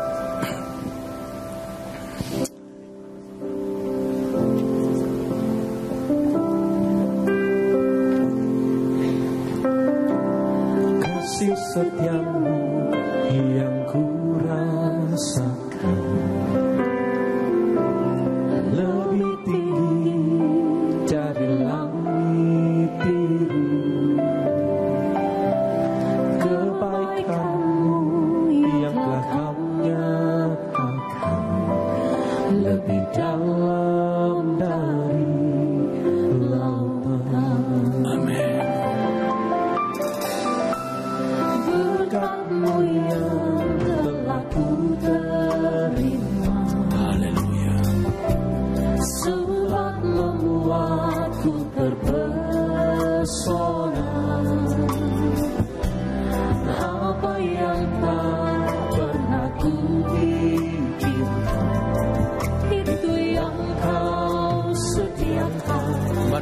Kasih setiamu yang ku rasakan lebih tinggi dari langit biru. Kebaikanmu yang telah kau nyatakan lebih dalam dari lautan. Amin.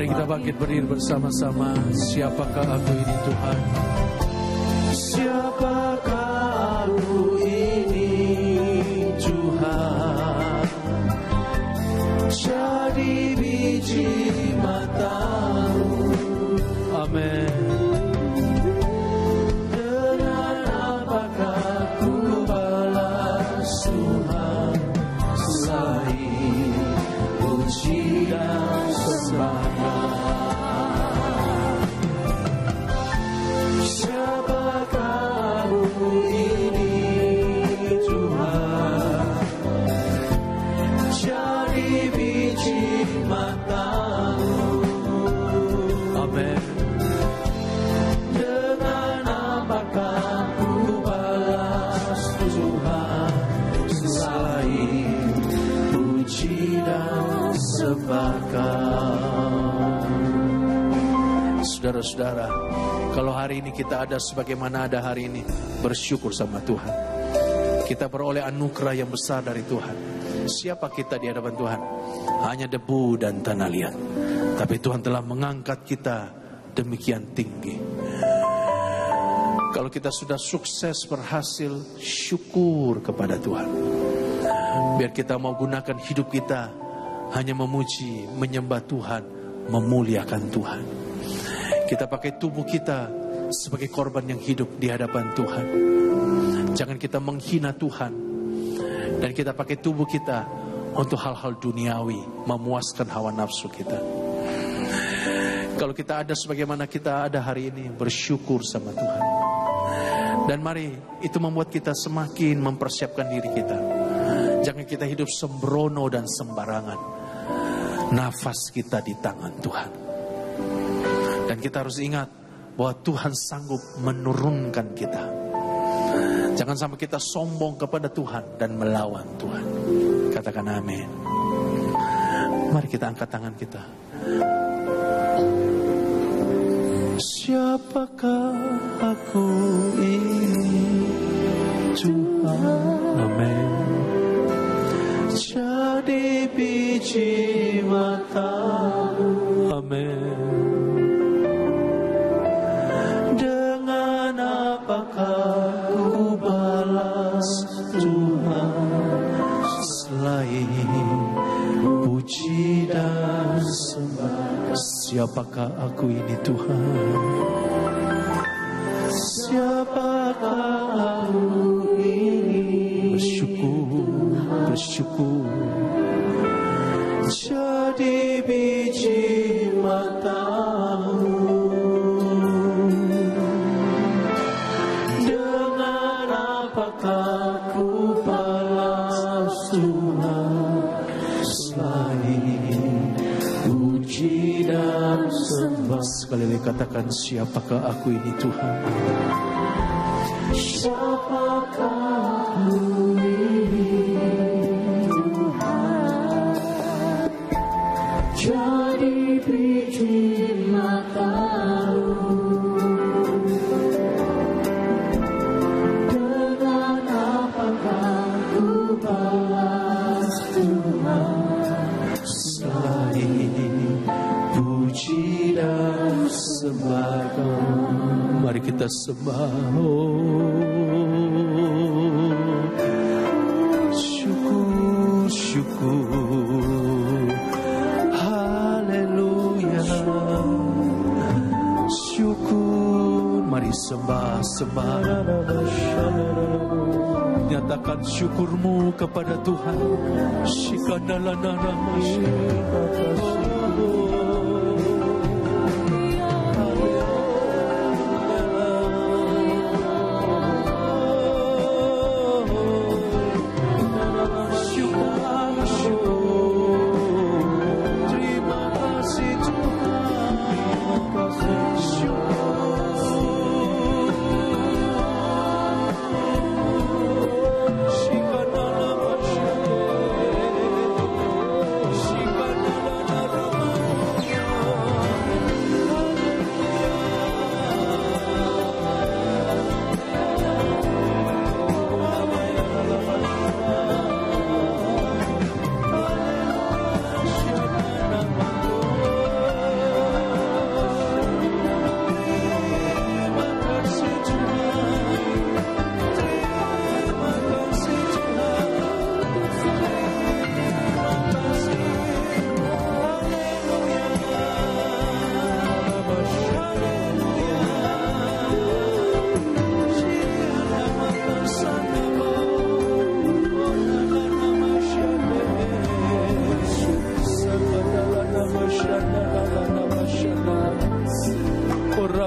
Mari kita bangkit berdiri bersama-sama. Siapakah aku ini Tuhan? Siapakah aku ini Tuhan? Jadi biji matamu. Amin. Dengan apakah ku balas Tuhan selain puji dan sembah? Siapakah aku ini Tuhan? Jadi biji matamu. Amin. Dengan apakah ku balas Tuhan selain puji dan sembah? Saudara-saudara, kalau hari ini kita ada sebagaimana ada hari ini, bersyukur sama Tuhan. Kita beroleh anugerah yang besar dari Tuhan. Siapa kita di hadapan Tuhan? Hanya debu dan tanah liat. Tapi Tuhan telah mengangkat kita demikian tinggi. Kalau kita sudah sukses, berhasil, syukur kepada Tuhan. Biar kita mau gunakan hidup kita hanya memuji, menyembah Tuhan, memuliakan Tuhan. Kita pakai tubuh kita sebagai korban yang hidup di hadapan Tuhan. Jangan kita menghina Tuhan. Dan kita pakai tubuh kita untuk hal-hal duniawi, memuaskan hawa nafsu kita. Kalau kita ada sebagaimana kita ada hari ini, bersyukur sama Tuhan. Dan mari, itu membuat kita semakin mempersiapkan diri kita. Jangan kita hidup sembrono dan sembarangan. Nafas kita di tangan Tuhan. Dan kita harus ingat bahwa Tuhan sanggup menurunkan kita. Jangan sampai kita sombong kepada Tuhan dan melawan Tuhan. Katakan amin. Mari kita angkat tangan kita. Siapakah aku ini Tuhan? Amin. Jadi biji matamu. Amin. Dengan apakah ku balas Tuhan selain puji dan sembah? Siapakah aku ini Tuhan? Siapakah aku ini? Bersyukur, bersyukur. Jadi biji matamu. Dengan apakah ku balas Tuhan selain puji dan sembah? Sekali lagi katakan, siapakah aku ini Tuhan? Siapakah aku ini Tuhan? Jadi biji matamu. Dengan apakah ku balas Tuhan selain puji dan sembah? Mari kita sembah. Syukur, syukur. Haleluya. Syukur. Mari sembah, sembah. Nyatakan syukurmu kepada Tuhan. Shikanalanana.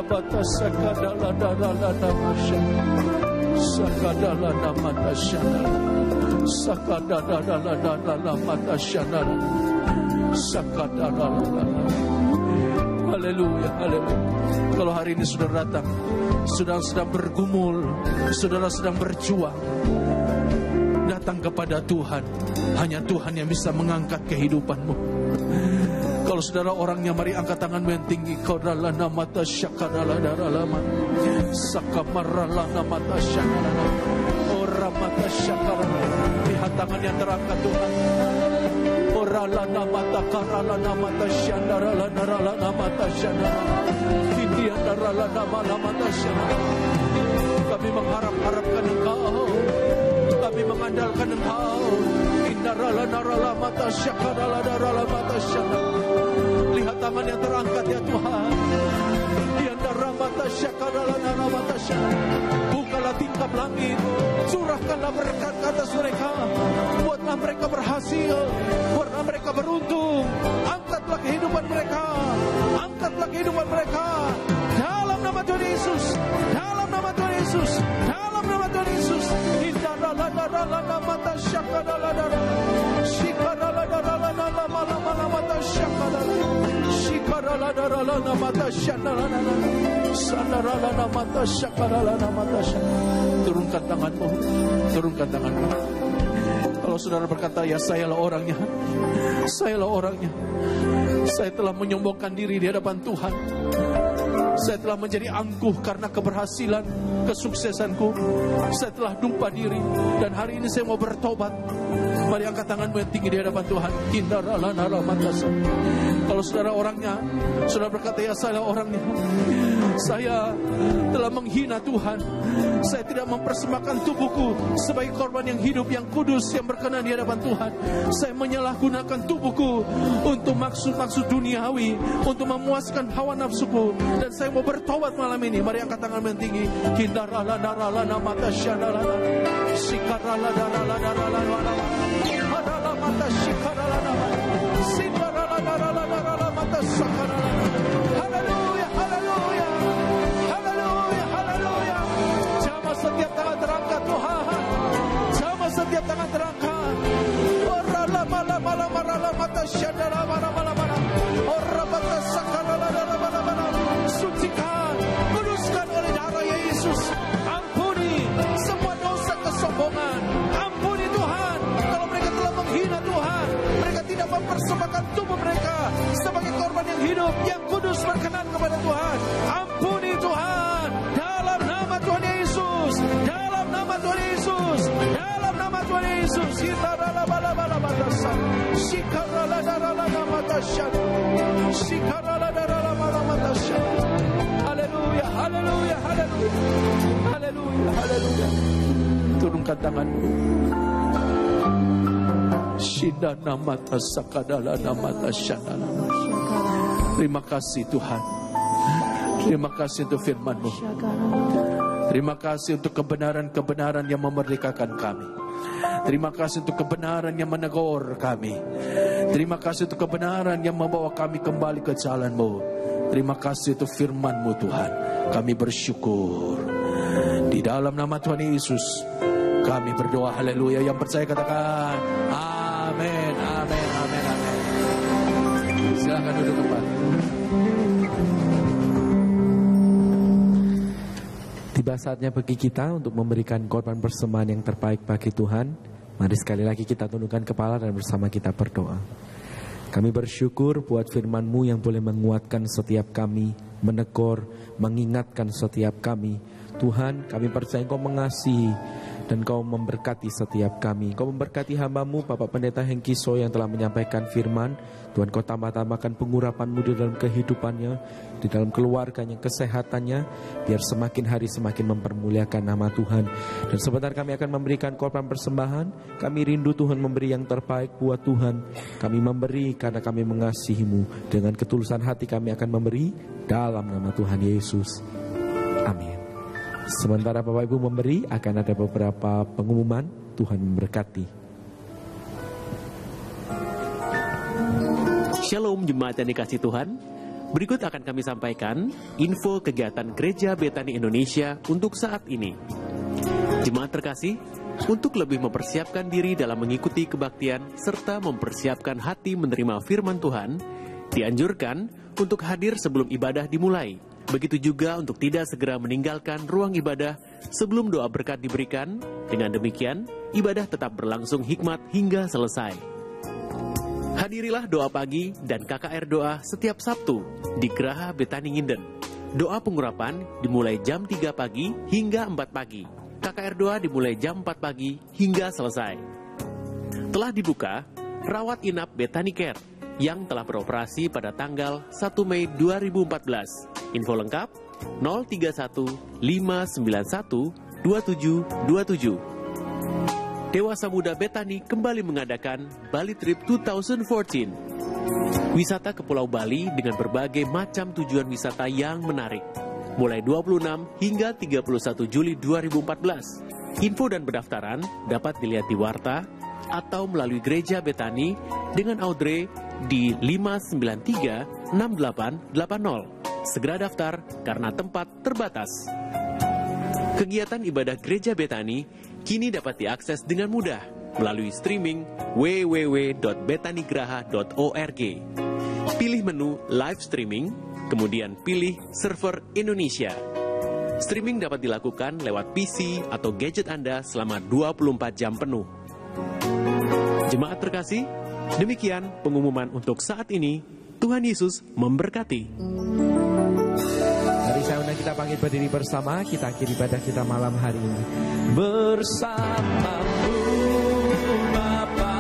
Rabata sakadala darala namasya. Sakadala namata syana. Sakadala darala mata syana. Sakadala. Haleluya, haleluya. Kalau hari ini saudara datang, saudara sedang bergumul, saudara sedang berjuang, datang kepada Tuhan. Hanya Tuhan yang bisa mengangkat kehidupanmu. Kalau saudara orangnya, mari angkat tanganmu yang tinggi. Qadrala namata syakadala daralama. Sakamarala namata syakadala. Ora mata syakadala. Lihat tangan yang terangkat Tuhan. Orala namata karala namata syandarala narala namata syandarala. Fidia darala namata syandarala. Kami mengharap-harapkan Engkau. Kami mengandalkan Engkau. Indarala narala mata syakadala darala mata syandarala. Lihat tangan yang terangkat ya Tuhan. Diandara mata syakadala narala mata syandarala. Bukalah tingkap langit. Curahkanlah berkat ke atas mereka. Buatlah mereka berhasil. Buatlah mereka beruntung. Angkatlah kehidupan mereka. Angkatlah kehidupan mereka. Dalam nama Tuhan Yesus. Dalam nama Tuhan Yesus. Dalam nama Tuhan Yesus. Indalala darala mata syakadala darala. Shikadala darala nama nama mata syakadala. Shikadala darala mata syakadala. Sandarala mata syakadala mata syakadala. Turunkan tanganmu. Turunkan tanganmu. Kalau saudara berkata, ya sayalah orangnya. Sayalah orangnya. Saya telah menyombongkan diri di hadapan Tuhan. Saya telah menjadi angkuh karena keberhasilan, kesuksesanku. Saya telah lupa diri. Dan hari ini saya mau bertobat. Mari angkat tanganmu yang tinggi di hadapan Tuhan. Kalau saudara orangnya, saudara berkata, ya saya orangnya. Saya telah menghina Tuhan. Saya tidak mempersembahkan tubuhku sebagai korban yang hidup, yang kudus, yang berkenan di hadapan Tuhan. Saya menyalahgunakan tubuhku untuk maksud-maksud duniawi, untuk memuaskan hawa nafsuku. Dan saya mau bertobat malam ini. Mari angkat tangan yang tinggi. Kindarala darala namata syadalala. Sikarala darala darala darala. Adala mata sikarala nama. Sindarala darala darala mata sakarala. Haleluya, haleluya. Haleluya, haleluya. Jamah setiap tangan terangkat Tuhan. Jamah setiap tangan terangkat. Orala mala mala mala mata syadala mala mala mala. Orala mata sakarala darala mala mala. Sucikan, kuduskan oleh darah Yesus. Ampuni semua dosa kesombongan. Ampuni Tuhan. Kalau mereka telah menghina Tuhan, mereka tidak mempersembahkan tubuh mereka sebagai korban yang hidup, yang kudus, berkenan kepada Tuhan. Ampuni Tuhan. Dalam nama Tuhan Yesus. Dalam nama Tuhan Yesus. Dalam nama Tuhan Yesus. Kita dalam bala-bala batasa. Sikarala darala nama tasyad. Sikarala darala nama tasyad. Haleluya, haleluya, haleluya. Haleluya, haleluya. Turunkan tanganmu. Shidana mata sakadala namata syadala. Terima kasih Tuhan. Terima kasih untuk firman-Mu. Terima kasih untuk kebenaran-kebenaran yang memerdekakan kami. Terima kasih untuk kebenaran yang menegur kami. Terima kasih untuk kebenaran yang membawa kami kembali ke jalan-Mu. Terima kasih untuk firman-Mu Tuhan. Kami bersyukur. Di dalam nama Tuhan Yesus kami berdoa. Haleluya. Yang percaya katakan amin, amin, amin, amin. Silakan duduk kembali. Tiba saatnya bagi kita untuk memberikan korban persembahan yang terbaik bagi Tuhan. Mari sekali lagi kita tundukkan kepala dan bersama kita berdoa. Kami bersyukur buat firman-Mu yang boleh menguatkan setiap kami, menegur, mengingatkan setiap kami. Tuhan, kami percaya Engkau mengasihi dan Kau memberkati setiap kami. Kau memberkati hamba-Mu Bapak Pendeta Hengki So yang telah menyampaikan firman. Tuhan, Kau tambah-tambahkan pengurapan-Mu di dalam kehidupannya, di dalam keluarganya, kesehatannya, biar semakin hari semakin mempermuliakan nama Tuhan. Dan sebentar kami akan memberikan korban persembahan. Kami rindu Tuhan memberi yang terbaik buat Tuhan. Kami memberi karena kami mengasihi-Mu. Dengan ketulusan hati kami akan memberi dalam nama Tuhan Yesus. Amin. Sementara Bapak Ibu memberi, akan ada beberapa pengumuman. Tuhan memberkati. Shalom jemaat yang dikasih Tuhan. Berikut akan kami sampaikan info kegiatan Gereja Betani Indonesia untuk saat ini. Jemaat terkasih, untuk lebih mempersiapkan diri dalam mengikuti kebaktian serta mempersiapkan hati menerima firman Tuhan, dianjurkan untuk hadir sebelum ibadah dimulai. Begitu juga untuk tidak segera meninggalkan ruang ibadah sebelum doa berkat diberikan. Dengan demikian, ibadah tetap berlangsung hikmat hingga selesai. Hadirilah doa pagi dan K K R doa setiap Sabtu di Geraha Betani Nginden. Doa pengurapan dimulai jam tiga pagi hingga empat pagi. K K R doa dimulai jam empat pagi hingga selesai. Telah dibuka Rawat Inap Betani Care yang telah beroperasi pada tanggal satu Mei dua ribu empat belas. Info lengkap nol tiga satu lima sembilan satu dua tujuh dua tujuh. Dewasa Muda Betani kembali mengadakan Bali Trip dua ribu empat belas. Wisata ke Pulau Bali dengan berbagai macam tujuan wisata yang menarik. Mulai dua puluh enam hingga tiga puluh satu Juli dua ribu empat belas. Info dan pendaftaran dapat dilihat di Warta atau melalui Gereja Betani dengan Audrey di lima sembilan tiga enam delapan delapan nol. Segera daftar karena tempat terbatas. Kegiatan ibadah Gereja Betani kini dapat diakses dengan mudah melalui streaming w w w dot betanigraha dot org. Pilih menu live streaming, kemudian pilih server Indonesia. Streaming dapat dilakukan lewat P C atau gadget Anda selama dua puluh empat jam penuh. Jemaat terkasih, demikian pengumuman untuk saat ini. Tuhan Yesus memberkati. Mari saya undang kita bangkit berdiri bersama, kita akhiri ibadah kita malam hari ini. Bersamamu Bapa,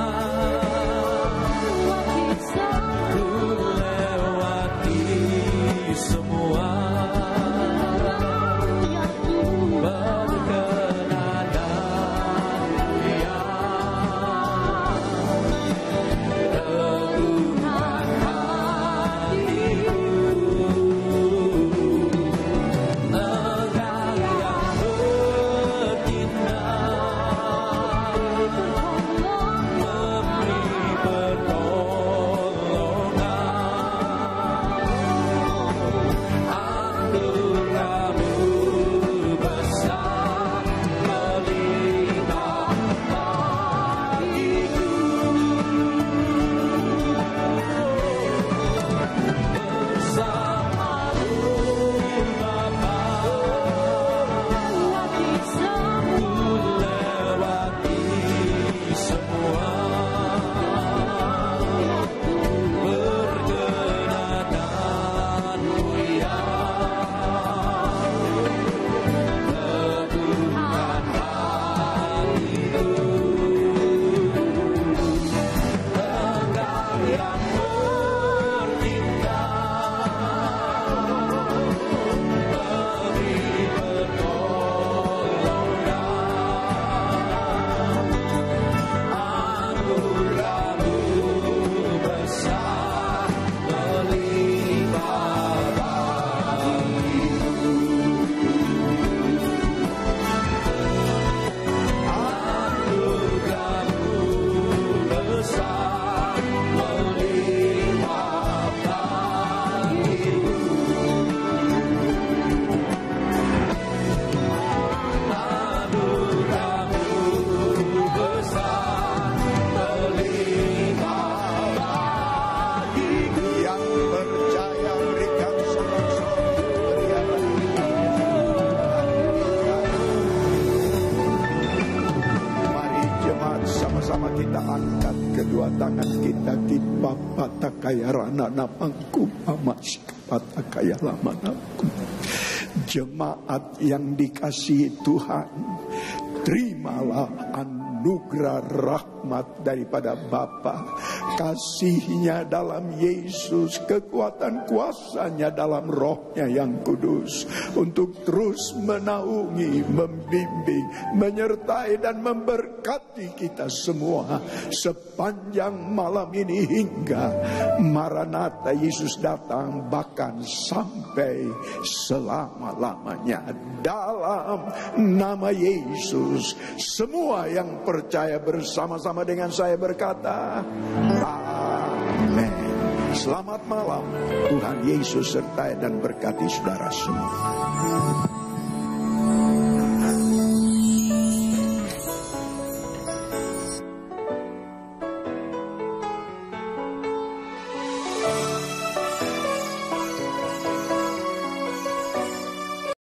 ku lewati semua berkenan dan mulia. Teguhkan hatiku, engkau yang bertindak, memberi pertolongan. Anugerah-Mu besar melimpah bagiku. Bersama-Mu Bapa, ku lewati semua berkenan dan mulia. Teguhkan hatiku, engkau yang bertindak, beri pertolongan. Anugerah-Mu besar melimpah bagiku. Anugerah-Mu besar melimpah bagiku. Anugerah-Mu besar melimpah bagiku. Yang percaya berikan sorak-sorai. Mari jemaat sama-sama kita angkat kedua tangan kita. Kita patakaya rana namangku amas patakaya lama namku. Jemaat yang dikasihi Tuhan, terimalah anugerah rahmat daripada Bapa, kasihnya dalam Yesus, kekuatan kuasanya dalam rohnya yang kudus, untuk terus menaungi, membimbing, menyertai dan memberkati kita semua sepanjang malam ini hingga Maranatha Yesus datang, bahkan sampai selama-lamanya. Dalam nama Yesus, semua yang percaya bersama-sama dengan saya berkata, amin. Selamat malam. Tuhan Yesus sertai dan berkati saudara semua.